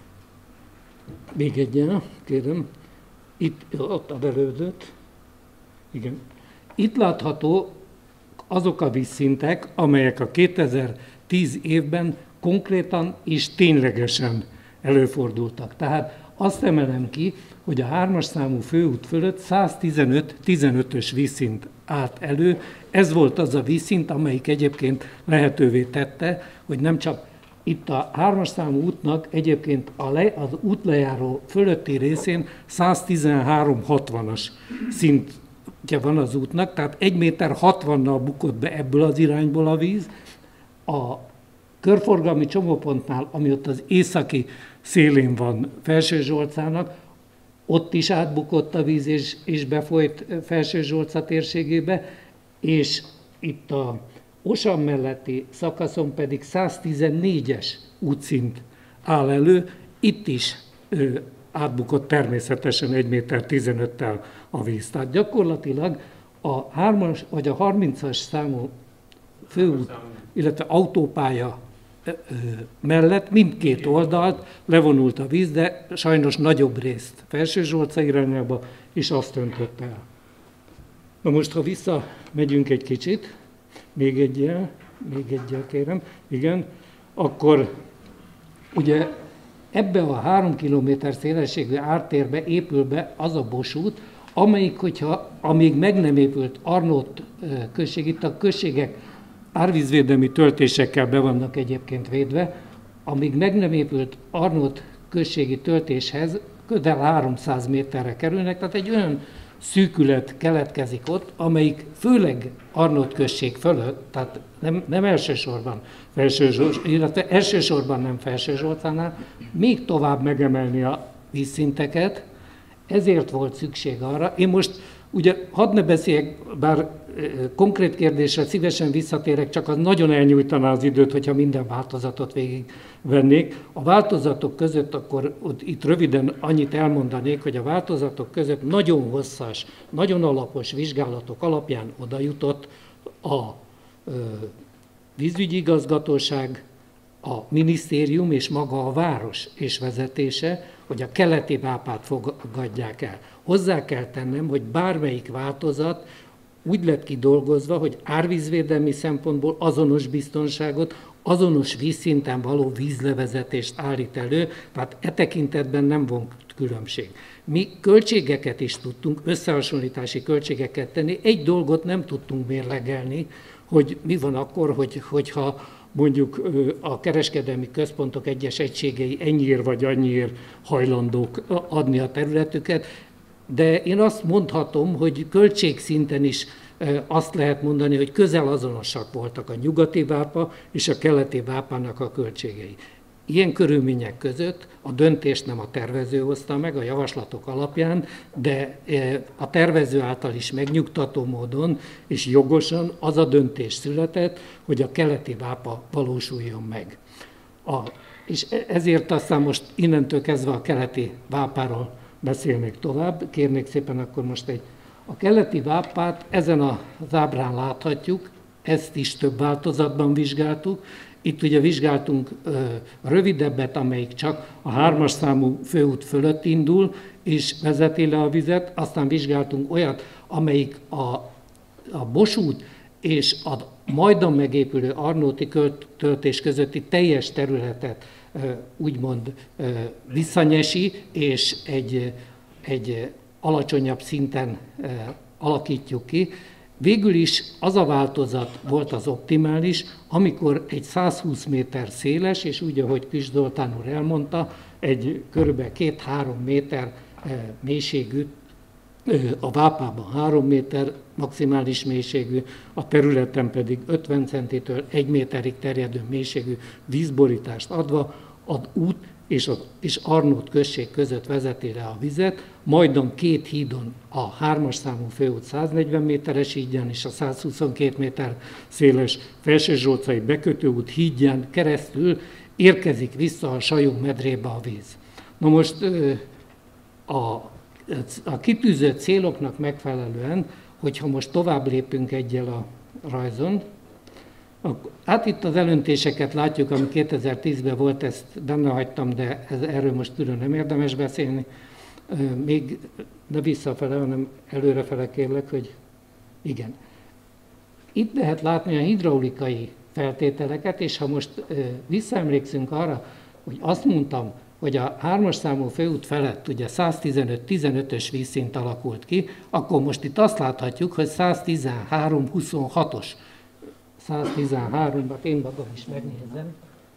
még egyen, kérem, itt, ott a belődött, igen. Itt látható azok a vízszintek, amelyek a kétezer-tíz évben konkrétan és ténylegesen előfordultak. Tehát azt emelem ki, hogy a hármas számú főút fölött száztizenöt tizenötös vízszint állt elő. Ez volt az a vízszint, amelyik egyébként lehetővé tette, hogy nem csak itt a hármas számú útnak egyébként a le, az útlejáró fölötti részén száztizenhárom hatvanas szintje van az útnak, tehát egy méter hatvannal bukott be ebből az irányból a víz. A körforgalmi csomópontnál, ami ott az északi szélén van Felsőzsolcának, ott is átbukott a víz és, és befolyt Felsőzsolca térségébe, és itt a Osan melletti szakaszon pedig száztizennégyes útszint áll elő, itt is ö, átbukott természetesen egy méter tizenöttel a víz. Tehát gyakorlatilag a hármas vagy a harmincas számú főút, illetve autópálya mellett mindkét oldalt levonult a víz, de sajnos nagyobb részt Felsőzsolca irányába, és azt öntött el. Na most, ha visszamegyünk egy kicsit, még egyel, még egyel kérem, igen, akkor ugye ebbe a három kilométer szélességű ártérbe épül be az a Bos út, amelyik, hogyha amíg meg nem épült Arnót község, itt a községek árvízvédelmi töltésekkel be vannak egyébként védve, amíg meg nem épült Arnót községi töltéshez közel háromszáz méterre kerülnek, tehát egy olyan szűkület keletkezik ott, amelyik főleg Arnót község fölött, tehát nem, nem elsősorban Felsőzsolcán, illetve elsősorban nem Felsőzsolcánál, még tovább megemelni a vízszinteket, ezért volt szükség arra. Én most ugye hadd ne beszéljek, bár konkrét kérdésre szívesen visszatérek, csak az nagyon elnyújtaná az időt, hogyha minden változatot végigvennék. A változatok között akkor itt röviden annyit elmondanék, hogy a változatok között nagyon hosszas, nagyon alapos vizsgálatok alapján oda jutott a vízügyi igazgatóság, a minisztérium és maga a város és vezetése, hogy a keleti vápát fogadják el. Hozzá kell tennem, hogy bármelyik változat úgy lett kidolgozva, hogy árvízvédelmi szempontból azonos biztonságot, azonos vízszinten való vízlevezetést állít elő, tehát e tekintetben nem von különbség. Mi költségeket is tudtunk, összehasonlítási költségeket tenni, egy dolgot nem tudtunk mérlegelni, hogy mi van akkor, hogy, hogyha mondjuk a kereskedelmi központok egyes egységei ennyiért vagy annyiért hajlandók adni a területüket, de én azt mondhatom, hogy költségszinten is azt lehet mondani, hogy közel azonosak voltak a nyugati vápa és a keleti vápának a költségei. Ilyen körülmények között a döntést nem a tervező hozta meg a javaslatok alapján, de a tervező által is megnyugtató módon és jogosan az a döntés született, hogy a keleti vápa valósuljon meg. A, és ezért aztán most innentől kezdve a keleti vápáról beszélnék tovább. Kérnék szépen akkor most egy... A keleti vápát ezen az ábrán láthatjuk, ezt is több változatban vizsgáltuk. Itt ugye vizsgáltunk ö, rövidebbet, amelyik csak a hármas számú főút fölött indul, és vezeti le a vizet, aztán vizsgáltunk olyat, amelyik a, a Borsút és a majdan megépülő Arnóti töltés közötti teljes területet ö, úgymond ö, visszanyesi, és egy, egy alacsonyabb szinten ö, alakítjuk ki. Végül is az a változat volt az optimális, amikor egy száz húsz méter széles, és úgy, ahogy Kis Zoltán úr elmondta, egy körülbelül két-három méter mélységű, a Vápában három méter maximális mélységű, a területen pedig ötven centitől egy méterig terjedő mélységű vízborítást adva, ad út és, a, és Arnót község között vezeti le a vizet, majdnem két hídon, a hármas számú főút száznegyven méteres hídján és a száz huszonkét méter széles Felsőzsolcai bekötőút hídján keresztül érkezik vissza a Sajó medrébe a víz. Na most a, a kitűzött céloknak megfelelően, hogyha most tovább lépünk egyel a rajzon, hát itt az elöntéseket látjuk, ami kétezer-tízben volt, ezt benne hagytam, de ez, erről most külön nem érdemes beszélni. Még ne visszafele, hanem előrefele kérlek, hogy igen. Itt lehet látni a hidraulikai feltételeket, és ha most visszaemlékszünk arra, hogy azt mondtam, hogy a hármas számú főút felett ugye száztizenöt tizenötös vízszint alakult ki, akkor most itt azt láthatjuk, hogy száztizenhárom huszonhatos. száztizenhárom, én magam is megnézem,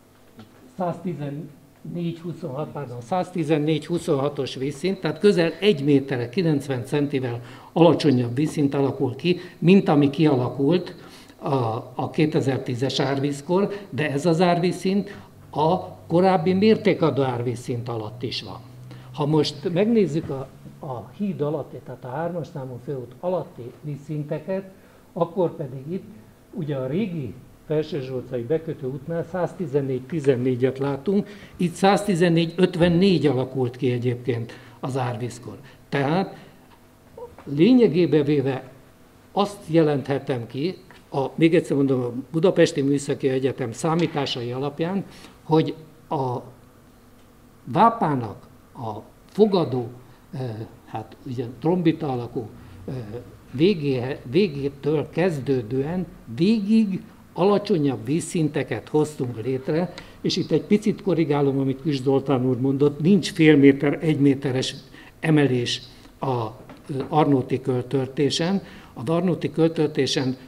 száztizennégy huszonhat, pardon, száztizennégy huszonhatos vízszint, tehát közel egy méterre, kilencven centivel alacsonyabb vízszint alakul ki, mint ami kialakult a, a kétezer-tízes árvízkor, de ez az árvízszint a korábbi mértékadó árvízszint alatt is van. Ha most megnézzük a, a híd alatti, tehát a hármas számú főút alatti vízszinteket, akkor pedig itt ugye a régi Felsőzsolcai bekötő útnál száztizennégy tizennégyet látunk, itt száztizennégy ötvennégy alakult ki egyébként az árvízkor. Tehát lényegében véve azt jelenthetem ki, a, még egyszer mondom, a Budapesti Műszaki Egyetem számításai alapján, hogy a Vápának a fogadó, hát ugye trombita alakú végé, végétől kezdődően végig alacsonyabb vízszinteket hoztunk létre, és itt egy picit korrigálom, amit Kis Zoltán úr mondott, nincs fél méter, egy méteres emelés a Arnóti költöltésen. A Arnóti költöltésen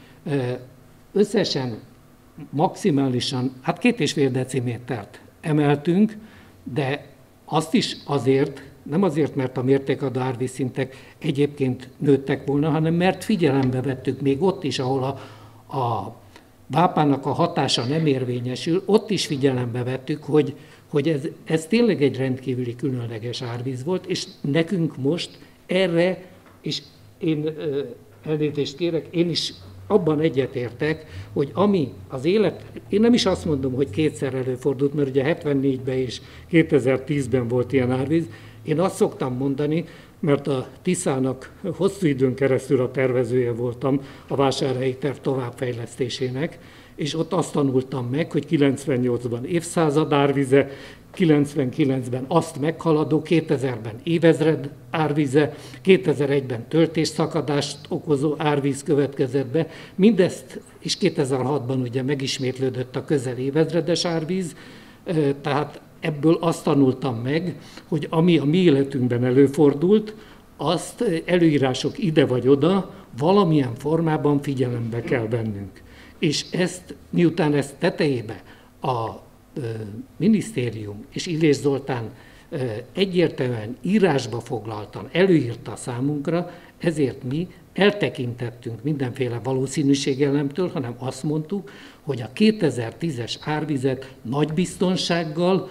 összesen maximálisan, hát két és fél decimétert emeltünk, de azt is azért, nem azért, mert a mértékadó árvízszintek egyébként nőttek volna, hanem mert figyelembe vettük még ott is, ahol a, a Vápának a hatása nem érvényesül, ott is figyelembe vettük, hogy, hogy ez, ez tényleg egy rendkívüli különleges árvíz volt, és nekünk most erre, és én elnézést kérek, én is abban egyetértek, hogy ami az élet, én nem is azt mondom, hogy kétszer előfordult, mert ugye hetvennégyben és kétezer-tízben volt ilyen árvíz, én azt szoktam mondani, mert a Tiszának hosszú időn keresztül a tervezője voltam a vásárhelyi terv továbbfejlesztésének, és ott azt tanultam meg, hogy kilencvennyolcban évszázad árvize, kilencvenkilencben azt meghaladó, kétezerben évezred árvize, kétezer-egyben töltésszakadást okozó árvíz következett be. Mindezt, és kétezer-hatban ugye megismétlődött a közel évezredes árvíz, tehát ebből azt tanultam meg, hogy ami a mi életünkben előfordult, azt előírások ide vagy oda valamilyen formában figyelembe kell vennünk. És ezt, miután ezt tetejébe a minisztérium és Illés Zoltán egyértelműen írásba foglaltan előírta számunkra, ezért mi eltekintettünk mindenféle valószínűségelemtől, hanem azt mondtuk, hogy a kétezer-tízes árvizet nagy biztonsággal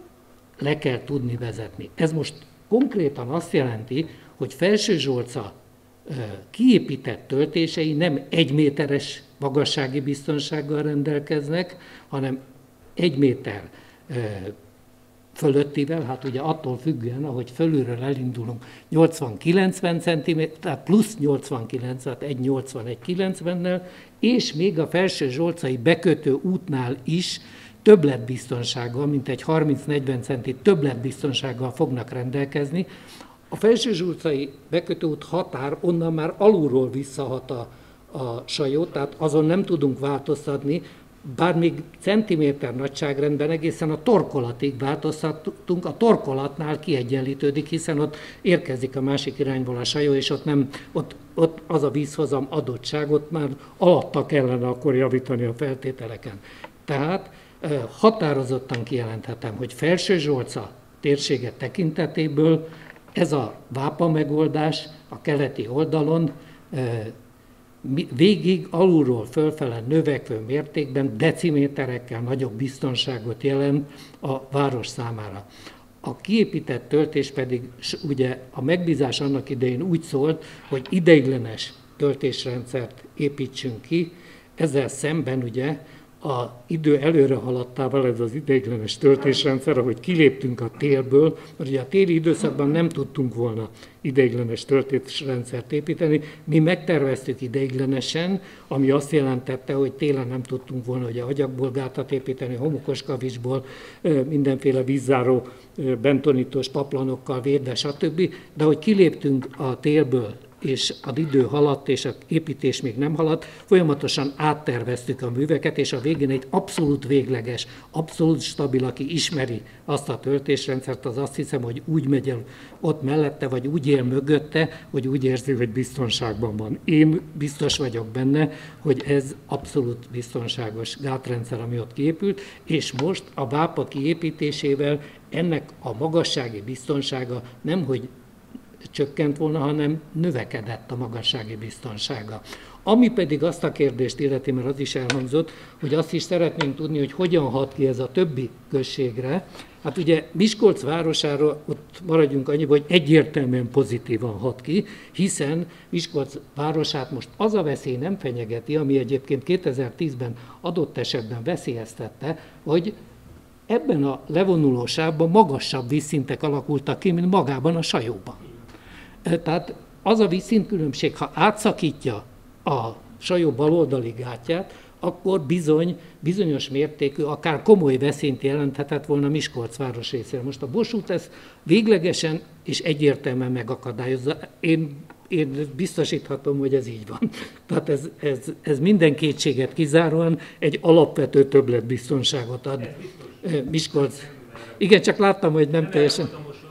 le kell tudni vezetni. Ez most konkrétan azt jelenti, hogy Felsőzsolca kiépített töltései nem egy méteres magassági biztonsággal rendelkeznek, hanem egy méter fölöttivel, hát ugye attól függően, ahogy fölülről elindulunk, nyolcvan-kilencven centiméter, tehát plusz nyolcvankilenc, tehát egy nyolcvan, egy kilencvennel, és még a Felsőzsolcai bekötő útnál is többletbiztonsággal, mint egy harminc-negyven centi többletbiztonsággal fognak rendelkezni. A Felsőzsolcai bekötőút határ onnan már alulról visszahat a, a Sajó, tehát azon nem tudunk változtatni, bár még centiméter nagyságrendben egészen a torkolatig változtattunk, a torkolatnál kiegyenlítődik, hiszen ott érkezik a másik irányból a Sajó, és ott, nem, ott, ott az a vízhozam adottság, ott már alatta kellene akkor javítani a feltételeken. Tehát határozottan kijelenthetem, hogy Felsőzsolca térsége tekintetéből ez a vápa megoldás a keleti oldalon végig alulról fölfele növekvő mértékben deciméterekkel nagyobb biztonságot jelent a város számára. A kiépített töltés pedig ugye a megbízás annak idején úgy szólt, hogy ideiglenes töltésrendszert építsünk ki, ezzel szemben ugye az idő előre haladtával ez az ideiglenes töltésrendszer, ahogy kiléptünk a télből, mert ugye a téli időszakban nem tudtunk volna ideiglenes töltésrendszert építeni, mi megterveztük ideiglenesen, ami azt jelentette, hogy télen nem tudtunk volna ugye agyagból gátat építeni, homokos kavicsból, mindenféle vízzáró bentonítós paplanokkal védve, stb. De hogy kiléptünk a télből, és az idő haladt, és az építés még nem haladt, folyamatosan átterveztük a műveket, és a végén egy abszolút végleges, abszolút stabil, aki ismeri azt a töltésrendszert, az azt hiszem, hogy úgy megy el ott mellette, vagy úgy él mögötte, hogy úgy érzi, hogy biztonságban van. Én biztos vagyok benne, hogy ez abszolút biztonságos gátrendszer, ami ott kiépült, és most a vápa kiépítésével ennek a magassági biztonsága nemhogy csökkent volna, hanem növekedett a magassági biztonsága. Ami pedig azt a kérdést illeti, mert az is elhangzott, hogy azt is szeretnénk tudni, hogy hogyan hat ki ez a többi községre. Hát ugye Miskolc városára ott maradjunk annyiban, hogy egyértelműen pozitívan hat ki, hiszen Miskolc városát most az a veszély nem fenyegeti, ami egyébként kétezer-tízben adott esetben veszélyeztette, hogy ebben a levonuló sávban magasabb vízszintek alakultak ki, mint magában a Sajóban. Tehát az a vízszintkülönbség, ha átszakítja a Sajó baloldali gátját, akkor bizony, bizonyos mértékű, akár komoly veszélyt jelenthetett volna Miskolc város részéről. Most a Borsút ezt véglegesen és egyértelműen megakadályozza. Én, én biztosíthatom, hogy ez így van. Tehát ez, ez, ez minden kétséget kizáróan egy alapvető többletbiztonságot ad Miskolc. Igen, csak láttam, hogy nem teljesen...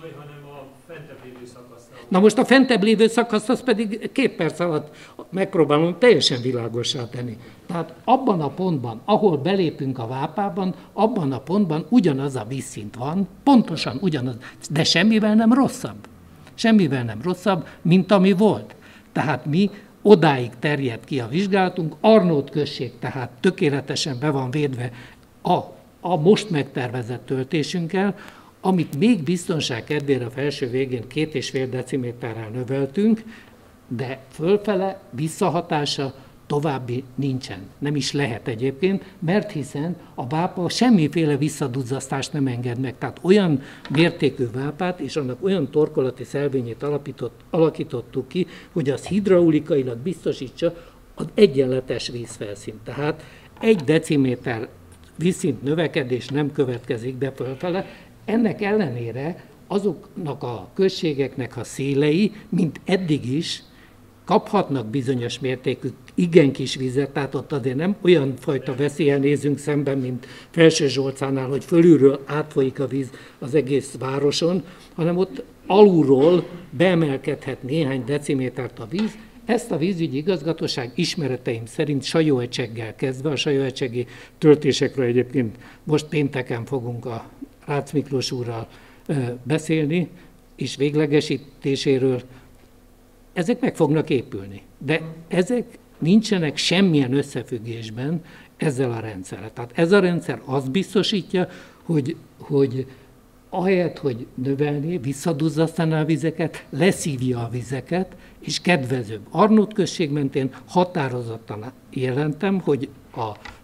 Na most a fentebb lévő szakaszt, azt pedig két perc alatt megpróbálom teljesen világossá tenni. Tehát abban a pontban, ahol belépünk a Vápában, abban a pontban ugyanaz a vízszint van, pontosan ugyanaz, de semmivel nem rosszabb. Semmivel nem rosszabb, mint ami volt. Tehát mi odáig terjed ki a vizsgálatunk, Arnót község tehát tökéletesen be van védve a, a most megtervezett töltésünkkel, amit még biztonság kedvére a felső végén két és fél deciméterrel növeltünk, de fölfele visszahatása további nincsen. Nem is lehet egyébként, mert hiszen a vápa semmiféle visszaduzzasztást nem enged meg. Tehát olyan mértékű vápát és annak olyan torkolati szelvényét alapított, alakítottuk ki, hogy az hidraulikailag biztosítsa az egyenletes vízfelszínt. Tehát egy deciméter vízszint növekedés nem következik be fölfele. Ennek ellenére azoknak a községeknek a szélei, mint eddig is, kaphatnak bizonyos mértékű igen kis vizet, tehát ott azért nem olyan fajta veszéllyel nézünk szemben, mint Felsőzsolcánál, hogy fölülről átfolyik a víz az egész városon, hanem ott alulról beemelkedhet néhány decimétert a víz. Ezt a vízügyi igazgatóság ismereteim szerint Sajóecseggel kezdve, a sajóecsegi töltésekről egyébként most pénteken fogunk a Rácz Miklós úrral beszélni, és véglegesítéséről, ezek meg fognak épülni. De ezek nincsenek semmilyen összefüggésben ezzel a rendszerrel. Tehát ez a rendszer azt biztosítja, hogy, hogy ahelyett, hogy növelné, visszaduzzasztaná a vizeket, leszívja a vizeket, és kedvezőbb. Arnót község mentén határozottan jelentem, hogy a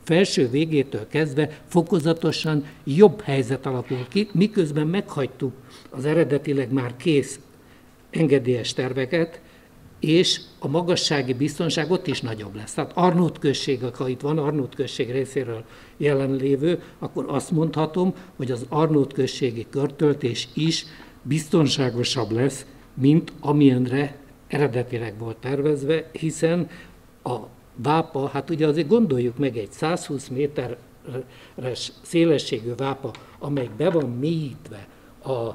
felső végétől kezdve fokozatosan jobb helyzet alakul ki, miközben meghagytuk az eredetileg már kész engedélyes terveket, és a magassági biztonság ott is nagyobb lesz. Tehát Arnót község, ha itt van Arnót község részéről jelenlévő, akkor azt mondhatom, hogy az Arnót községi körtöltés is biztonságosabb lesz, mint amilyenre eredetileg volt tervezve, hiszen a vápa, hát ugye azért gondoljuk meg, egy száz húsz méteres szélességű vápa, amely be van mélyítve a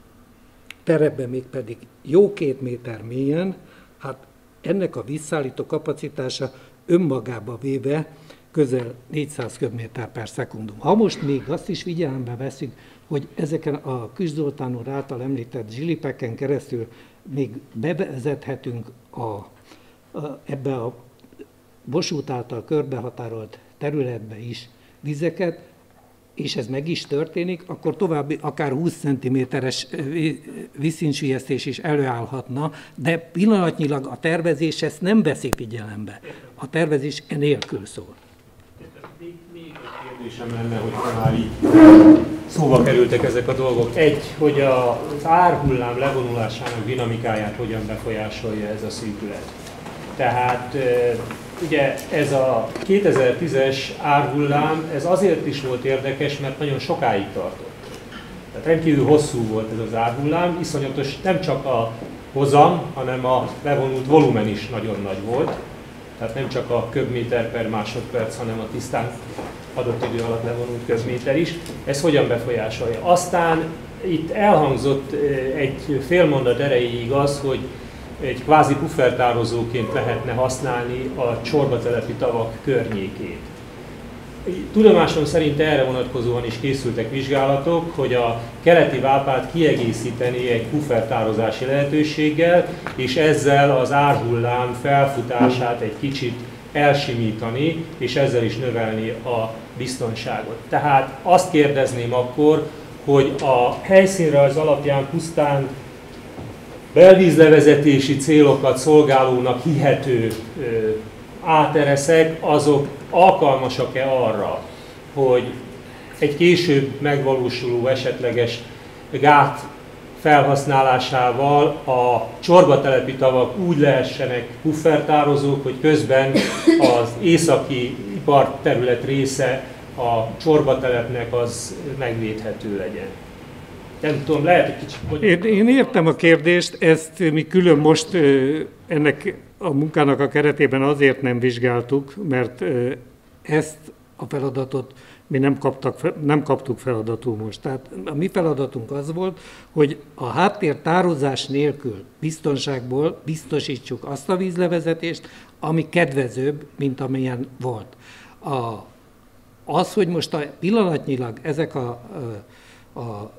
terepben, még pedig jó két méter mélyen, hát ennek a visszaállító kapacitása önmagába véve közel négyszáz köbméter per szekundum. Ha most még azt is figyelembe veszünk, hogy ezeken a Küss Zoltán úr által említett zsilipeken keresztül még bevezethetünk a, a, ebbe a Borsút által körbehatárolt területbe is vizeket, és ez meg is történik, akkor további akár húsz centiméteres vízszintsüllyesztés is előállhatna, de pillanatnyilag a tervezés ezt nem veszi figyelembe. A tervezés enélkül szól. Még, még egy kérdésem lenne, hogy már így szóba kerültek ezek a dolgok. Egy, hogy az árhullám levonulásának dinamikáját hogyan befolyásolja ez a szűkület. Tehát ugye ez a kétezer-tízes árhullám, ez azért is volt érdekes, mert nagyon sokáig tartott. Tehát rendkívül hosszú volt ez az árhullám, iszonyatos, nem csak a hozam, hanem a levonult volumen is nagyon nagy volt. Tehát nem csak a köbméter per másodperc, hanem a tisztán adott idő alatt levonult köbméter is. Ez hogyan befolyásolja? Aztán itt elhangzott egy fél mondat erejéig az, hogy egy kvázi puffertározóként lehetne használni a csorbatelepi tavak környékét. Tudomásom szerint erre vonatkozóan is készültek vizsgálatok, hogy a keleti vápát kiegészíteni egy puffertározási lehetőséggel, és ezzel az árhullám felfutását egy kicsit elsimítani, és ezzel is növelni a biztonságot. Tehát azt kérdezném akkor, hogy a helyszínre az alapján pusztán belvízlevezetési célokat szolgálónak hihető átereszek, azok alkalmasak-e arra, hogy egy később megvalósuló esetleges gát felhasználásával a csorbatelepi tavak úgy lehessenek puffertározók, hogy közben az északi iparterület része a csorbatelepnek az megvédhető legyen. Nem tudom, lehet egy kicsit... Én, én értem a kérdést, ezt mi külön most ennek a munkának a keretében azért nem vizsgáltuk, mert ezt a feladatot mi nem, kaptak, nem kaptuk feladatul most. Tehát a mi feladatunk az volt, hogy a háttértározás nélkül biztonságból biztosítsuk azt a vízlevezetést, ami kedvezőbb, mint amilyen volt. A, az, hogy most a, pillanatnyilag ezek a, a, a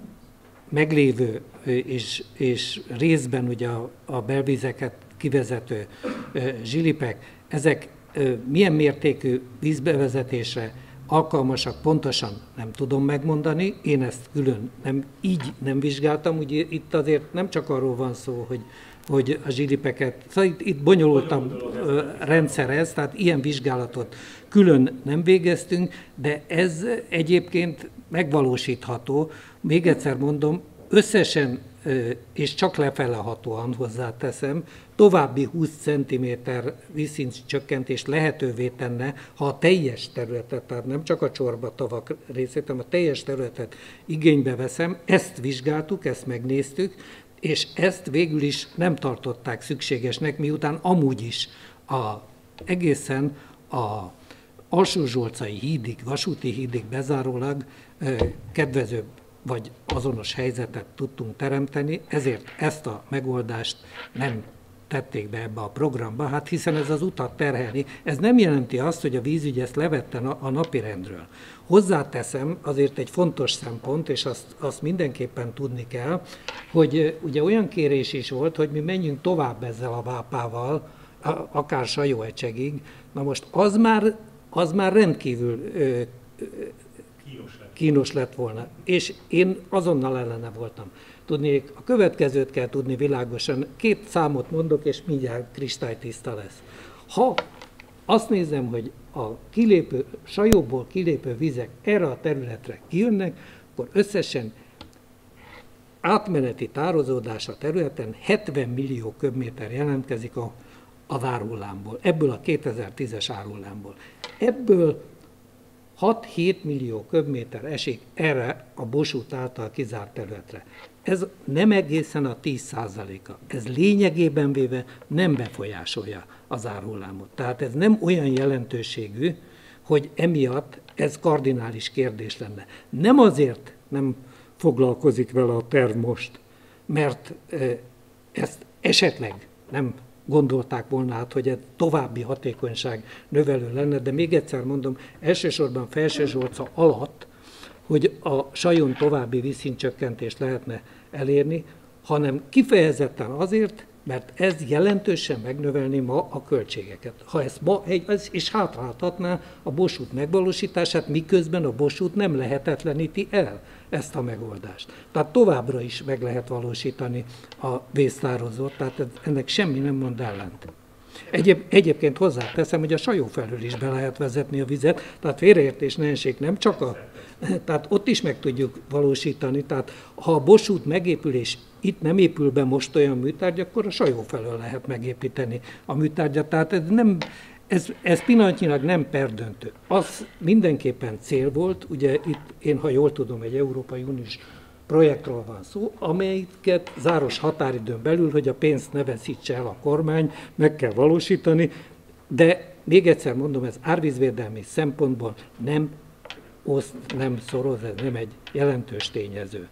meglévő és, és részben ugye a, a belvízeket kivezető zsilipek, ezek milyen mértékű vízbevezetésre alkalmasak, pontosan nem tudom megmondani, én ezt külön nem, így nem vizsgáltam, ugye itt azért nem csak arról van szó, hogy, hogy a zsilipeket, szóval itt, itt bonyolultabb rendszer ez, tehát ilyen vizsgálatot külön nem végeztünk, de ez egyébként megvalósítható, még egyszer mondom, összesen és csak lefelehatóan hozzáteszem, további húsz centiméter vízszint csökkentést lehetővé tenne, ha a teljes területet, tehát nem csak a csorbatavak részét, hanem a teljes területet igénybe veszem. Ezt vizsgáltuk, ezt megnéztük, és ezt végül is nem tartották szükségesnek, miután amúgy is a, egészen a Alsó-Zsolcai hídig, vasúti hídig bezárólag kedvezőbb vagy azonos helyzetet tudtunk teremteni, ezért ezt a megoldást nem tették be ebbe a programba, hát hiszen ez az utat terhelni. Ez nem jelenti azt, hogy a vízügy ezt levette a napirendről. Hozzáteszem, azért egy fontos szempont, és azt, azt mindenképpen tudni kell, hogy ugye olyan kérés is volt, hogy mi menjünk tovább ezzel a vápával, akár Sajóecsegig. Na most az már, az már rendkívül ö, ö, kínos lett volna. És én azonnal ellene voltam. Tudni, a következőt kell tudni világosan. Két számot mondok, és mindjárt kristálytiszta lesz. Ha azt nézem, hogy a kilépő, Sajóból kilépő vizek erre a területre kijönnek, akkor összesen átmeneti tározódás a területen hetven millió köbméter jelentkezik a, az árhullámból, ebből a kétezer-tízes árhullámból. Ebből hat-hét millió köbméter esik erre a Bossuth által kizárt területre. Ez nem egészen a tíz százaléka. Ez lényegében véve nem befolyásolja az árhullámot. Tehát ez nem olyan jelentőségű, hogy emiatt ez kardinális kérdés lenne. Nem azért nem foglalkozik vele a terv most, mert ezt esetleg nem gondolták volna át, hogy ez további hatékonyság növelő lenne, de még egyszer mondom, elsősorban Felső-Zsolca alatt, hogy a Sajon további vízszintcsökkentést lehetne elérni, hanem kifejezetten azért, mert ez jelentősen megnövelni ma a költségeket. Ha ezt ma, és hátráltatná a Bossuth megvalósítását, miközben a Bossuth nem lehetetleníti el ezt a megoldást. Tehát továbbra is meg lehet valósítani a víztározót, tehát ennek semmi nem mond ellent. Egyéb, egyébként hozzáteszem, hogy a Sajó felől is be lehet vezetni a vizet, tehát félreértés ne essék, nem csak a... Tehát ott is meg tudjuk valósítani, tehát ha a Bossuth megépül, és itt nem épül be most olyan műtárgy, akkor a Sajó felől lehet megépíteni a műtárgyat. Tehát ez, nem, ez, ez pillanatnyilag nem perdöntő. Az mindenképpen cél volt, ugye itt én, ha jól tudom, egy Európai Uniós projektről van szó, amelyiket záros határidőn belül, hogy a pénzt ne veszítse el a kormány, meg kell valósítani, de még egyszer mondom, ez árvízvédelmi szempontból nem oszt, nem szoroz, ez nem egy jelentős tényező.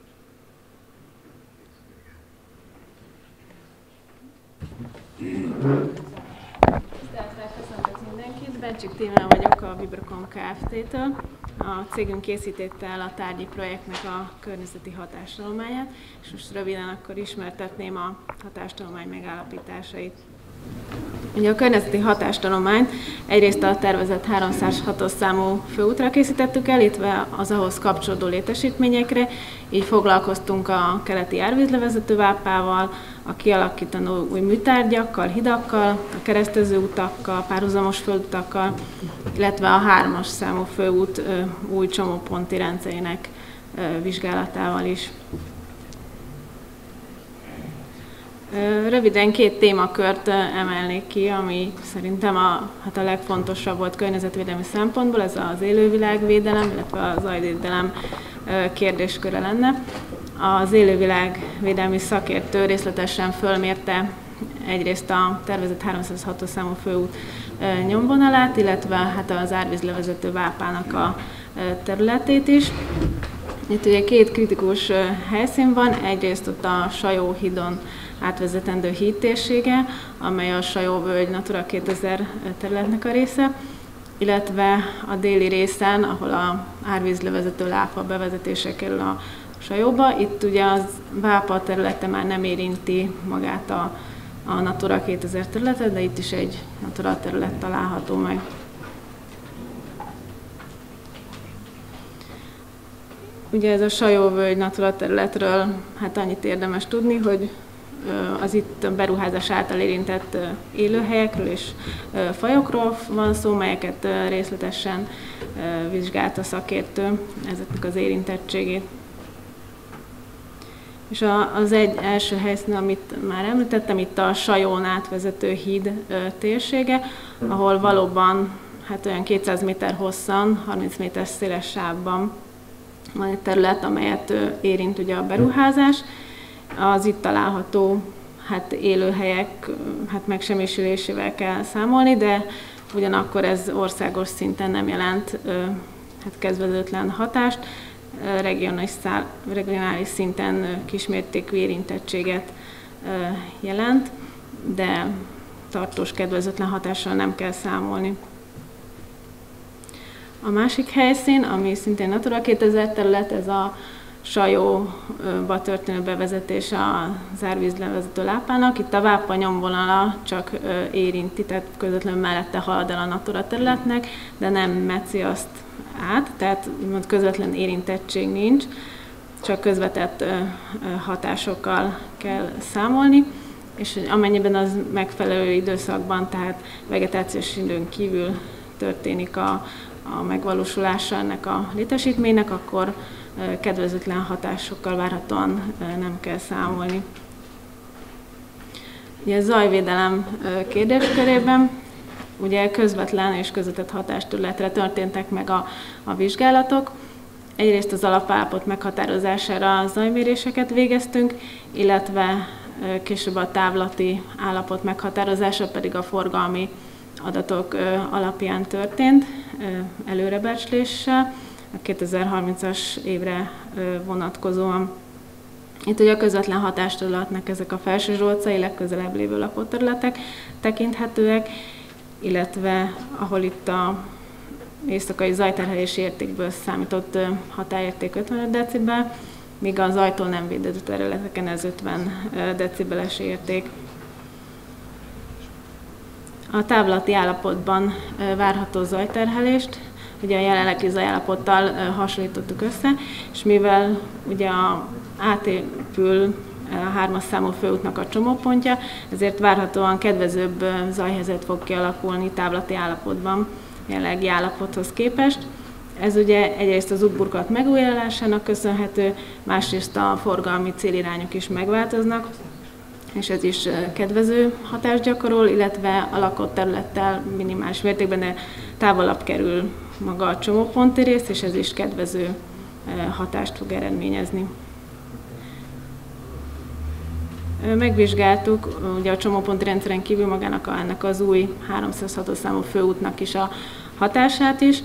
Tisztelettel köszöntök mindenkit, Bencsik Tímea vagyok a Vibracom Kft-től. A cégünk készítette el a tárgyi projektnek a környezeti hatástanulmányát, és most röviden akkor ismertetném a hatástanulmány megállapításait. Ugye a környezeti hatástanulmányt egyrészt a tervezett háromszázhatos számú főútra készítettük el, illetve az ahhoz kapcsolódó létesítményekre, így foglalkoztunk a keleti árvízlevezető vápával, a kialakítandó új műtárgyakkal, hidakkal, a keresztező utakkal, párhuzamos földutakkal, illetve a hármas számú főút új csomóponti rendszerének vizsgálatával is. Röviden két témakört emelnék ki, ami szerintem a, hát a legfontosabb volt környezetvédelmi szempontból, ez az élővilágvédelem, illetve a zajvédelem kérdésköre lenne. Az élővilágvédelmi szakértő részletesen fölmérte egyrészt a tervezett háromszázhatos számú főút nyomvonalát, illetve hát az árvízlevezető vápának a területét is. Itt ugye két kritikus helyszín van, egyrészt ott a Sajó hídon átvezetendő híd térsége, amely a Sajóvölgy Natura kétezer területnek a része, illetve a déli részen, ahol a árvízlevezető lápa bevezetése kerül a Sajóba. Itt ugye az vápa területe már nem érinti magát a, a Natura kétezer területet, de itt is egy Natura terület található meg. Ugye ez a Sajóvölgy Natura területről hát annyit érdemes tudni, hogy az itt beruházás által érintett élőhelyekről és fajokról van szó, melyeket részletesen vizsgált a szakértő ezeknek az érintettségét. És az egy első helyszín, amit már említettem, itt a Sajón átvezető híd térsége, ahol valóban hát olyan kétszáz méter hosszan, harminc méter széles sávban van egy terület, amelyet érint ugye a beruházás. Az itt található hát élőhelyek hát megsemmisülésével kell számolni, de ugyanakkor ez országos szinten nem jelent hát kedvezőtlen hatást, regionális, szál, regionális szinten kismértékű érintettséget jelent, de tartós kedvezőtlen hatással nem kell számolni. A másik helyszín, ami szintén Natura kétezer terület, ez a Sajóba történő bevezetés az árvízlevezető lápának. Itt a vápa nyomvonala csak érinti, tehát közvetlenül mellette halad el a Natura területnek, de nem metszi azt át, tehát közvetlen érintettség nincs, csak közvetett hatásokkal kell számolni. és amennyiben az megfelelő időszakban, tehát vegetációs időn kívül történik a, a megvalósulása ennek a létesítménynek, akkor kedvezőtlen hatásokkal várhatóan nem kell számolni. Ugye a zajvédelem kérdéskörében ugye közvetlen és közvetett hatásterületre történtek meg a, a vizsgálatok. Egyrészt az alapállapot meghatározására zajméréseket végeztünk, illetve később a távlati állapot meghatározása pedig a forgalmi adatok alapján történt előrebecsléssel a kétezer-harmincas évre vonatkozóan. Itt ugye a közvetlen hatásterületnek ezek a Felsőzsolcai legközelebb lévő lakott területek tekinthetőek, illetve ahol itt a éjszakai zajterhelési értékből számított határérték ötvenöt decibel, míg a zajtól nem védett területeken ez ötven decibeles érték. A távlati állapotban várható zajterhelést ugye a jelenlegi zajállapottal hasonlítottuk össze, és mivel ugye a átépül a hármas számú főútnak a csomópontja, ezért várhatóan kedvezőbb zajhelyzet fog kialakulni távlati állapotban jelenlegi állapothoz képest. Ez ugye egyrészt az útburkolat megújításának köszönhető, másrészt a forgalmi célirányok is megváltoznak, és ez is kedvező hatást gyakorol, illetve a lakott területtel minimális mértékben, de távolabb kerül maga a csomóponti rész, és ez is kedvező hatást fog eredményezni. Megvizsgáltuk ugye a csomóponti rendszeren kívül magának a, ennek az új háromszázhat számú főútnak is a hatását is,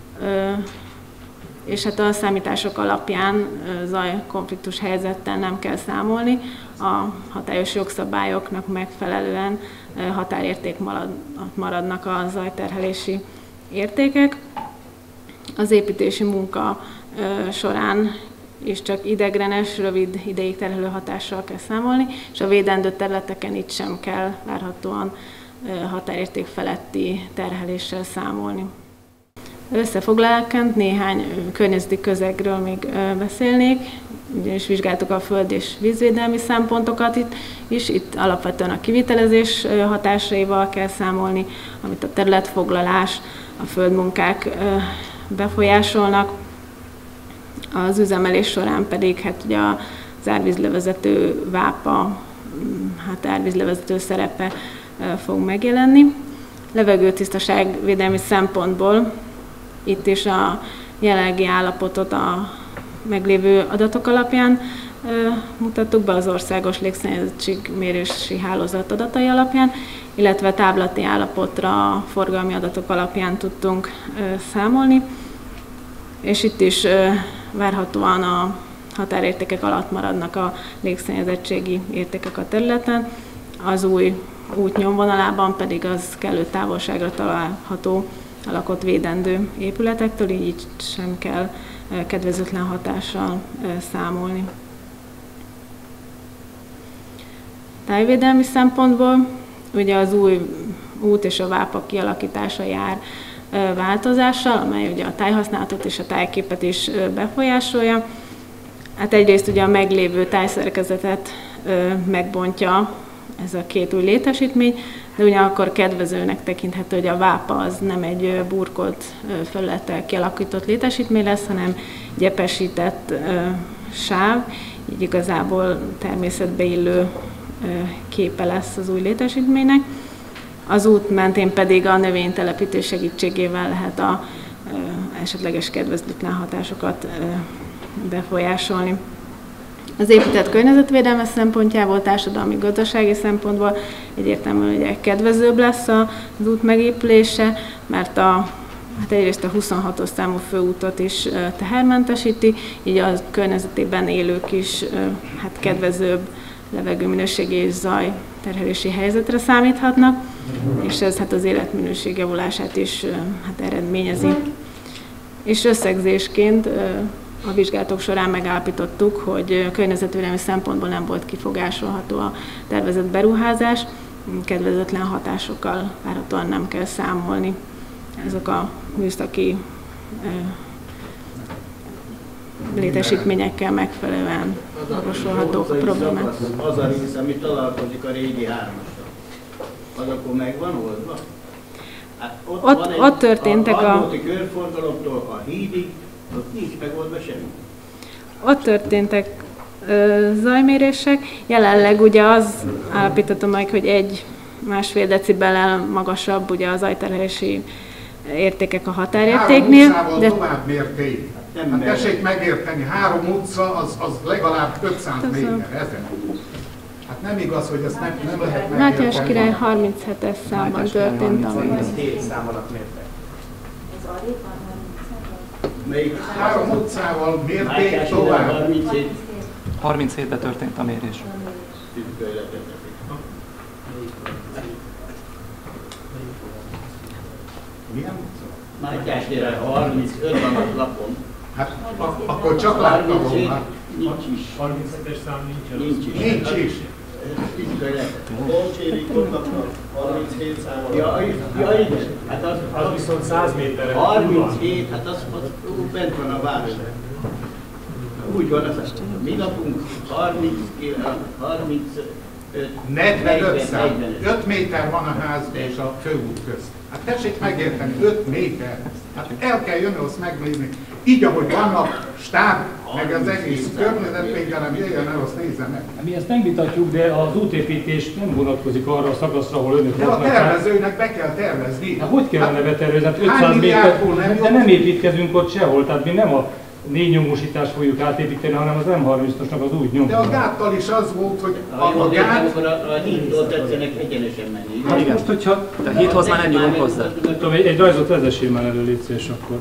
és hát a számítások alapján zajkonfliktus helyzettel nem kell számolni, a hatályos jogszabályoknak megfelelően határérték maradnak a zajterhelési értékek. Az építési munka során és csak ideiglenes, rövid ideig terhelő hatással kell számolni, és a védendő területeken itt sem kell várhatóan határérték feletti terheléssel számolni. Összefoglalóként néhány környezeti közegről még beszélnék, ugyanis vizsgáltuk a föld- és vízvédelmi szempontokat itt is, itt alapvetően a kivitelezés hatásaival kell számolni, amit a területfoglalás, a földmunkák befolyásolnak. Az üzemelés során pedig hát ugye az árvízlevezető vápa, hát árvízlevezető szerepe fog megjelenni. Levegőtisztaságvédelmi szempontból itt is a jelenlegi állapotot a meglévő adatok alapján mutattuk be az országos légszennyezettségmérési hálózat adatai alapján, illetve távlati állapotra forgalmi adatok alapján tudtunk számolni, és itt is várhatóan a határértékek alatt maradnak a légszennyezettségi értékek a területen, az új út nyomvonalában pedig az kellő távolságra található a lakott védendő épületektől, így sem kell kedvezőtlen hatással számolni. Tájvédelmi szempontból ugye az új út és a vápa kialakítása jár változással, amely ugye a tájhasználatot és a tájképet is befolyásolja. Hát egyrészt ugye a meglévő tájszerkezetet megbontja ez a két új létesítmény, de ugyanakkor kedvezőnek tekinthető, hogy a vápa az nem egy burkolt felülettel kialakított létesítmény lesz, hanem gyepesített sáv, így igazából természetbe illő képe lesz az új létesítménynek. Az út mentén pedig a növénytelepítés segítségével lehet a esetleges kedvezőtlen hatásokat befolyásolni. Az épített környezetvédelme szempontjából, társadalmi-gazdasági szempontból egyértelműen ugye kedvezőbb lesz az út megépülése, mert a, hát egyrészt a huszonhatos számú főútot is tehermentesíti, így a környezetében élők is hát kedvezőbb levegőminőségi és zaj terhelési helyzetre számíthatnak, és ez hát az életminőség javulását is hát eredményezi. És összegzésként a vizsgálatok során megállapítottuk, hogy környezetvédelmi szempontból nem volt kifogásolható a tervezett beruházás, kedvezőtlen hatásokkal várhatóan nem kell számolni. Ezek a műszaki létesítményekkel megfelelően orvosolhatók a problémák. Az a rész, ami találkozik a régi hármassal, az akkor megvan oldva? Hát ott, Ott- van egy, ott történtek a- a Radnóti körforgalomtól a hídig, ott nincs megoldva semmi. Ott történtek ö, zajmérések, jelenleg ugye az állapítottam meg, hogy egy másfél decibellel magasabb ugye a zajterhelési értékek a határértéknél, Három utcával de tovább mérték. Nem Hát mer- tessék megérteni, három utca az, az legalább ötszáz Az méter, ezen. Hát nem igaz, hogy ezt nem, nem lehet Mátyás megérteni. király harminchetes számban történt, ami hét szám alatt mértek. Melyik? Három utcával mérték Mátyás király tovább. harminchét harminchétben történt a mérés. tűzkönyvetet. Milyen utca? Mátyás király harmincöt van a lapon. Hát ak- akkor csak látta harminchét volna. nincs is. harminchetes szám nincs. Nincs is. Nincs is. harminchét számol. Ja, ja, igen. Hát az, Az viszont száz méterre túl van. harminchét, hát az, az ú, bent van a város. Úgy van, az a mi lapunk harminc, harmincöt, negyvenöt szám. negyvenöt. öt méter van a ház és a főút közt. Hát tessék megérteni, öt méter. Hát el kell jönni azt megnézni. Így, ahogy vannak stáb, meg az egész környezetvédelem, jöjjön el, azt nézze meg. Mi ezt nem vitatjuk, de az útépítés nem vonatkozik arra a szakaszra, ahol önök De a laknak. tervezőnek be kell tervezni. Hát hogy kellene betervezni? Hát Hány ötszáz méter, milliárdból nem de jobb? nem építkezünk ott sehol, tehát mi nem a négy nyomósítást fogjuk átépíteni, hanem az M harmincosnak az új De a nyomósítás. gáttal is az volt, hogy a, Ha a jól értem, gát... akkor a, a hídtól tetszenek egyenesen menni. Hát Igen. most, hogyha De a hídhoz már nem nyúlunk hozzá. tudom, egy, egy rajzot vezessél már elő, légy szíves akkor.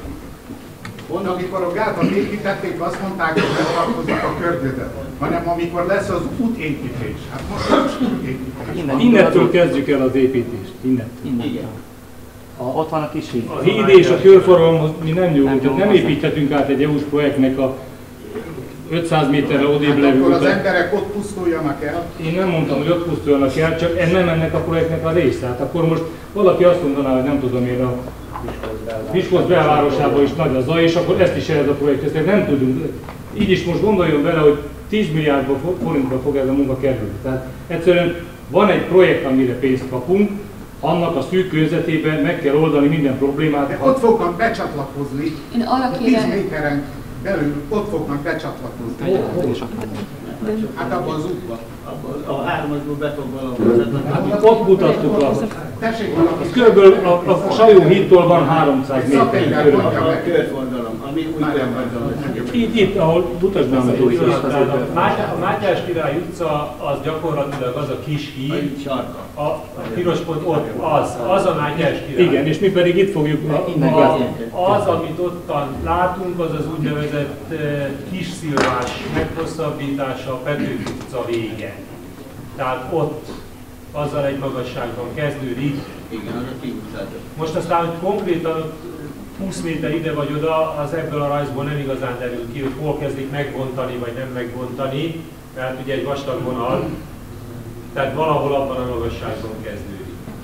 De amikor a gátat építették, azt mondták, hogy nem tartozik a környezet, hanem amikor lesz az útépítés. Hát most nincs útépítés. Innen, Innettől kezdjük el az építést. Innettől. Innen. Igen. A, ott van a kis híd. A híd és a körforgalomhoz mi nem nyúlunk, Nem tehát nem nyúlunk építhetünk át egy é u-s projektnek a ötszáz méterre odébb Hát levő akkor az utat. emberek ott pusztuljanak el. Én nem mondtam, hogy ott pusztulnak el, csak ez nem ennek a projektnek a része. Hát akkor most valaki azt mondaná, hogy nem tudom én, a Miskolc belvárosában is nagy a zaj, és akkor ezt is ez a projekt, ezt nem tudunk. Így is most gondoljon bele, hogy tíz milliárd forintba fog ez a munka kerülni. Tehát egyszerűen van egy projekt, amire pénzt kapunk, annak a szűk körzetében meg kell oldani minden problémát. De ott fognak becsatlakozni, Én arra tíz kérem, méteren belül ott fognak becsatlakozni. Hát abban az útban. Abba- A hármasból be fog valahol. Hát ott mutattuk a... Tessék valaki. Az körülbelül a, a Sajó hídtól van háromszáz méter Szakember körül. mondja A meg. körforgalom, ami új körforgalom. Itt, itt, ahol mutasd be, amit úgy Tehát a Mátyás, a Mátyás Király utca az gyakorlatilag az a kis híd, Egy sarka. a, a piros pont ott az, az a Mátyás Király. Igen, és mi pedig itt fogjuk a, A, a, az, amit ottan látunk, az az úgynevezett eh, Kisszilvás meghosszabbítása, a Petőfi utca vége. Tehát ott azzal egy magasságban kezdődik. Igen, az a kiutcátok. Most aztán, hogy konkrétan húsz méter ide vagy oda, az ebből a rajzból nem igazán derül ki, hogy hol kezdik megbontani, vagy nem megbontani, mert ugye egy vastag vonal, tehát valahol abban a magasságban kezdődik.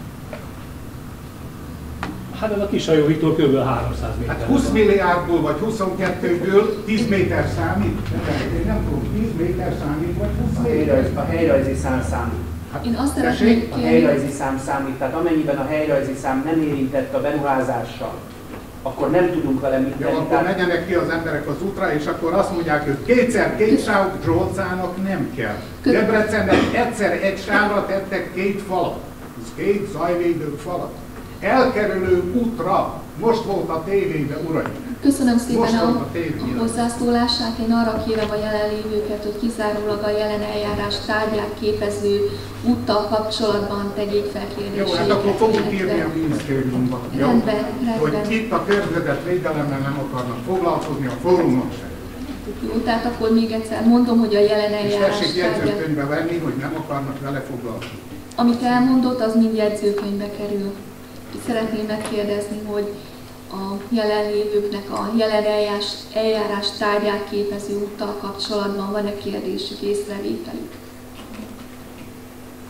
hát ez a Kisajó hídtól kb. háromszáz méter. Hát húsz milliárdból vagy huszonkettőből tíz méter számít? Én nem tudom, tíz méter számít, vagy húsz A méter? helyrajz- A helyrajzi szám számít. én azt Tessék? szeretném A kérni, helyrajzi szám számít, tehát amennyiben a helyrajzi szám nem érintett a beruházással, akkor nem tudunk vele mit Jó, tenni. akkor Tehát menjenek ki az emberek az útra, és akkor azt mondják, hogy kétszer két sáv Zsolcának nem kell. Debrecenben egyszer egy sávra tettek két falat. Ez két zajvédő falat. Elkerülő útra. Most volt a tévében, uraim. köszönöm szépen Most van a, a tévében. a hozzászólását. Én arra kérem a jelenlévőket, hogy kizárólag a jelen eljárás tárgyát képező úttal kapcsolatban tegyék fel Jó, kérdéseiket. hát akkor fogjuk illetve- írni a minisztériumban. Jó? Rendben, Hogy rendben. itt a környezetvédelemmel nem akarnak foglalkozni, a fórumon sem. Jó, tehát akkor még egyszer mondom, hogy a jelen És eljárás tessék tárgyát, jegyzőkönyvbe venni, hogy nem akarnak vele foglalkozni. amit elmondott, az mind jegyzőkönyvbe kerül. Szeretném megkérdezni, hogy a jelenlévőknek a jelen eljárás, eljárás tárgyát képező úttal kapcsolatban van-e kérdésük, észrevételük?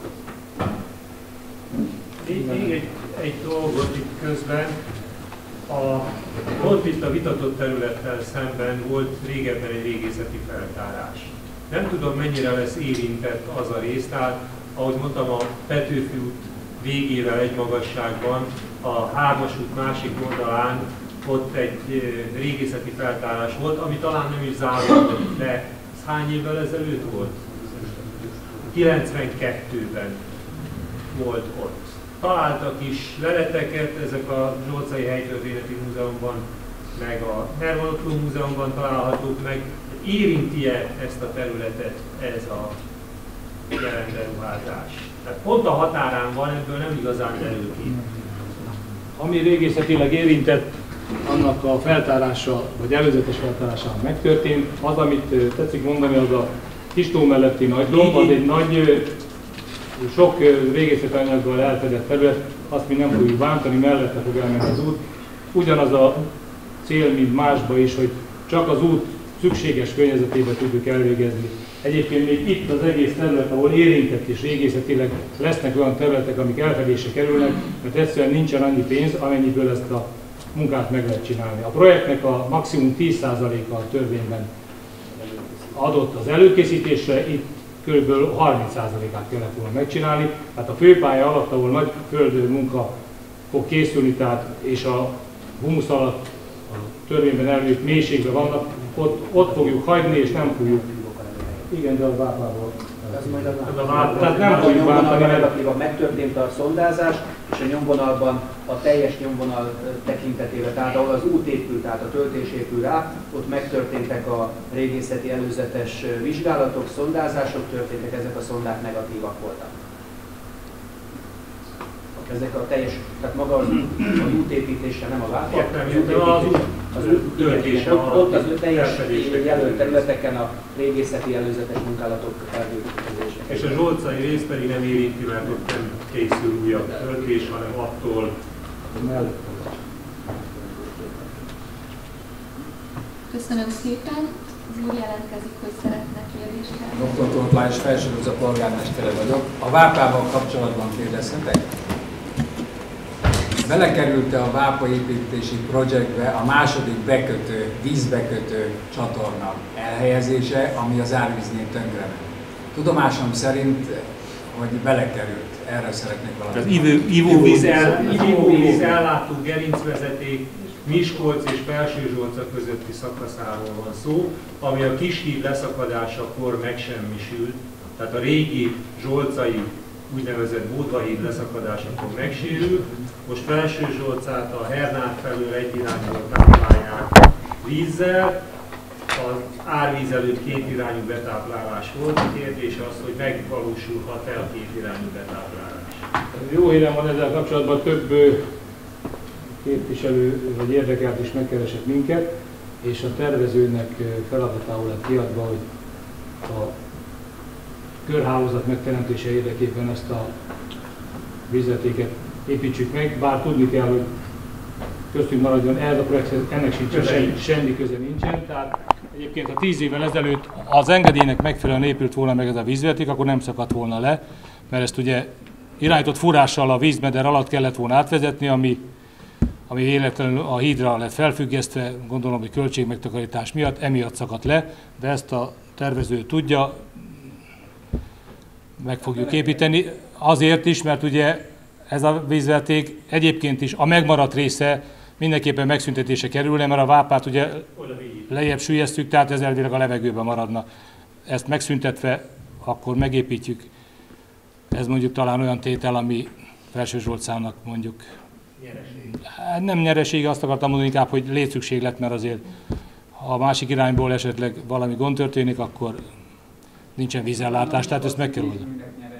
Még, még egy, egy dolgot itt közben. A, ott itt a vitatott területtel szemben volt régebben egy régészeti feltárás. Nem tudom, mennyire lesz érintett az a rész, tehát ahogy mondtam, a Petőfi út végével egy magasságban, a Hármas út másik oldalán ott egy régészeti feltárás volt, ami talán nem is zárult, de ez hány évvel ezelőtt volt? kilencvenkettőben volt ott. Találtak is leleteket, ezek a Zsolcai Helytörténeti Múzeumban, meg a Herman Ottó Múzeumban találhatók meg. Érinti-e ezt a területet ez a jelenberuházás? Tehát pont a határán van, ebből nem igazán derül ki. Ami régészetileg érintett, annak a feltárása, vagy előzetes feltárása megtörtént. Az, amit tetszik mondani, az a Kistó melletti nagy domb, az egy nagy, sok régészeti anyaggal elfedett terület, azt mi nem fogjuk bántani, mellette fog elmenni az út. Ugyanaz a cél, mint másba is, hogy csak az út szükséges környezetében tudjuk elvégezni. Egyébként még itt az egész terület, ahol érintett és régészetileg lesznek olyan területek, amik elfedésre kerülnek, mert egyszerűen nincsen annyi pénz, amennyiből ezt a munkát meg lehet csinálni. A projektnek a maximum tíz százaléka a törvényben adott az előkészítésre, itt kb. harminc százalékát kellett volna megcsinálni. Tehát a főpálya alatt, ahol nagy földő munka fog készülni, tehát, és a humusz alatt a törvényben előtt mélységben vannak, ott, ott fogjuk hagyni, és nem fogjuk. Igen, de a vápából. Ez majd a vápából. Tehát nem a nyomvonalban negatívan megtörtént a szondázás, és a nyomvonalban a teljes nyomvonal tekintetében, tehát ahol az út épült, tehát a töltés épül rá, ott megtörténtek a régészeti előzetes vizsgálatok, szondázások történtek, ezek a szondák negatívak voltak. Ezek a teljes, tehát maga az, az útépítése, nem a vápá, az útépítés, az útépítése, ott az teljes jelölt területeken a régészeti előzetes munkálatok elvégzések. És a zsolcai rész pedig nem érinti, mert ott nem készül újabb töltés, hanem attól Köszönöm szépen. Az úr jelentkezik, hogy szeretne kérdést feltenni. doktor Tóth Lajos, Felsőlőző polgármestere vagyok. A vápával kapcsolatban kérdezhetek? Belekerült-e a vápaépítési projektbe a második bekötő, vízbekötő csatorna elhelyezése, ami az árvíznél tönkre ment? Tudomásom szerint, hogy belekerült. Erre szeretnék valamit. Az ivő, ivóvíz, el, ivóvíz ellátó gerincvezeték Miskolc és Felső-Zsolca közötti szakaszáról van szó, ami a Kishíd leszakadásakor megsemmisült, tehát a régi zsolcai úgynevezett Bódvahíd leszakadásakor megsérült. Most Felső-Zsolcát a Hernát felől egy irányból táplálják vízzel. Az árvíz előtt két irányú betáplálás volt. A kérdés az, hogy megvalósulhat-e a két irányú betáplálás. Jó hírem van ezzel kapcsolatban, több képviselő vagy érdekelt is megkeresett minket, és a tervezőnek feladatául lett kiadva, hogy a körhálózat megteremtése érdekében ezt a vízvezetéket építsük meg, bár tudni kell, hogy köztünk maradjon, ez a projekthez ennek sincs semmi, semmi köze nincsen. Tehát egyébként, ha tíz évvel ezelőtt az engedélynek megfelelően épült volna meg ez a vízvezeték, akkor nem szakadt volna le, mert ezt ugye irányított forrással a vízmeder alatt kellett volna átvezetni, ami, ami véletlenül a hídra lett felfüggesztve, gondolom, hogy költségmegtakarítás miatt, emiatt szakadt le, de ezt a tervező tudja, meg fogjuk építeni. Azért is, mert ugye ez a vízvezeték egyébként is a megmaradt része mindenképpen megszüntetése kerülne, mert a vápát ugye lejjebb süllyesztjük, tehát ez elvileg a levegőben maradna. Ezt megszüntetve, akkor megépítjük. Ez mondjuk talán olyan tétel, ami Felső-Zsolcának mondjuk nyereség. Nem nyereség, azt akartam mondani inkább, hogy létszükséglet, mert azért ha a másik irányból esetleg valami gond történik, akkor nincsen vízellátás, tehát ezt meg kell oldani.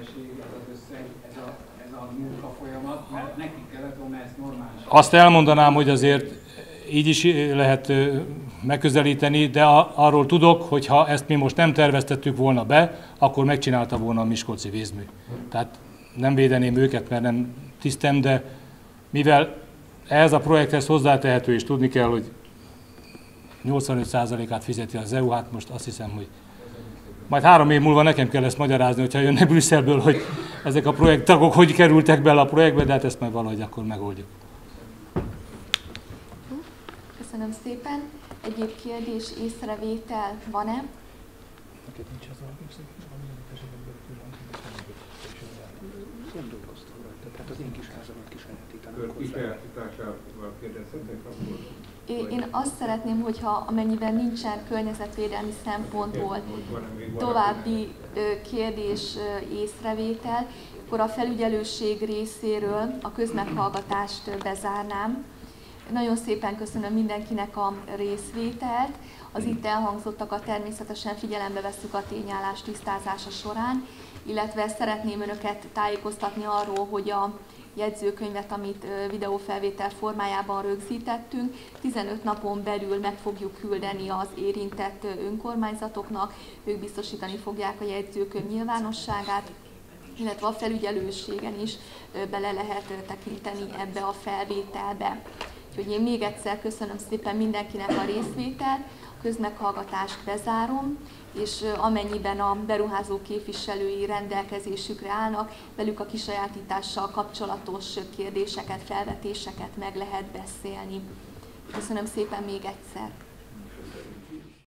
Azt elmondanám, hogy azért így is lehet megközelíteni, de arról tudok, hogy ha ezt mi most nem terveztettük volna be, akkor megcsinálta volna a miskolci vízmű. Tehát nem védeném őket, mert nem tisztem, de mivel ez a projekthez hozzátehető, és tudni kell, hogy nyolcvanöt százalékát fizeti az é u, hát most azt hiszem, hogy majd három év múlva nekem kell ezt magyarázni, hogyha jönnek Brüsszelből, hogy ezek a projekttagok hogy kerültek bele a projektbe, de hát ezt majd valahogy akkor megoldjuk. Köszönöm szépen. Egyéb kérdés, észrevétel van-e? Nem dolgoztam rajta, tehát az én kis házamat kisajátítanak hozzá. Kisajátításával kérdezhetek akkor? Én azt szeretném, hogyha amennyiben nincsen környezetvédelmi szempontból további kérdés, észrevétel, akkor a felügyelőség részéről a közmeghallgatást bezárnám. Nagyon szépen köszönöm mindenkinek a részvételt. Az itt elhangzottakat természetesen figyelembe vesszük a tényállás tisztázása során, illetve szeretném önöket tájékoztatni arról, hogy a jegyzőkönyvet, amit videófelvétel formájában rögzítettünk, tizenöt napon belül meg fogjuk küldeni az érintett önkormányzatoknak, ők biztosítani fogják a jegyzőkönyv nyilvánosságát, illetve a felügyelőségen is bele lehet tekinteni ebbe a felvételbe. Úgyhogy én még egyszer köszönöm szépen mindenkinek a részvételt, a közmeghallgatást bezárom, és amennyiben a beruházó képviselői rendelkezésükre állnak, velük a kisajátítással kapcsolatos kérdéseket, felvetéseket meg lehet beszélni. Köszönöm szépen még egyszer!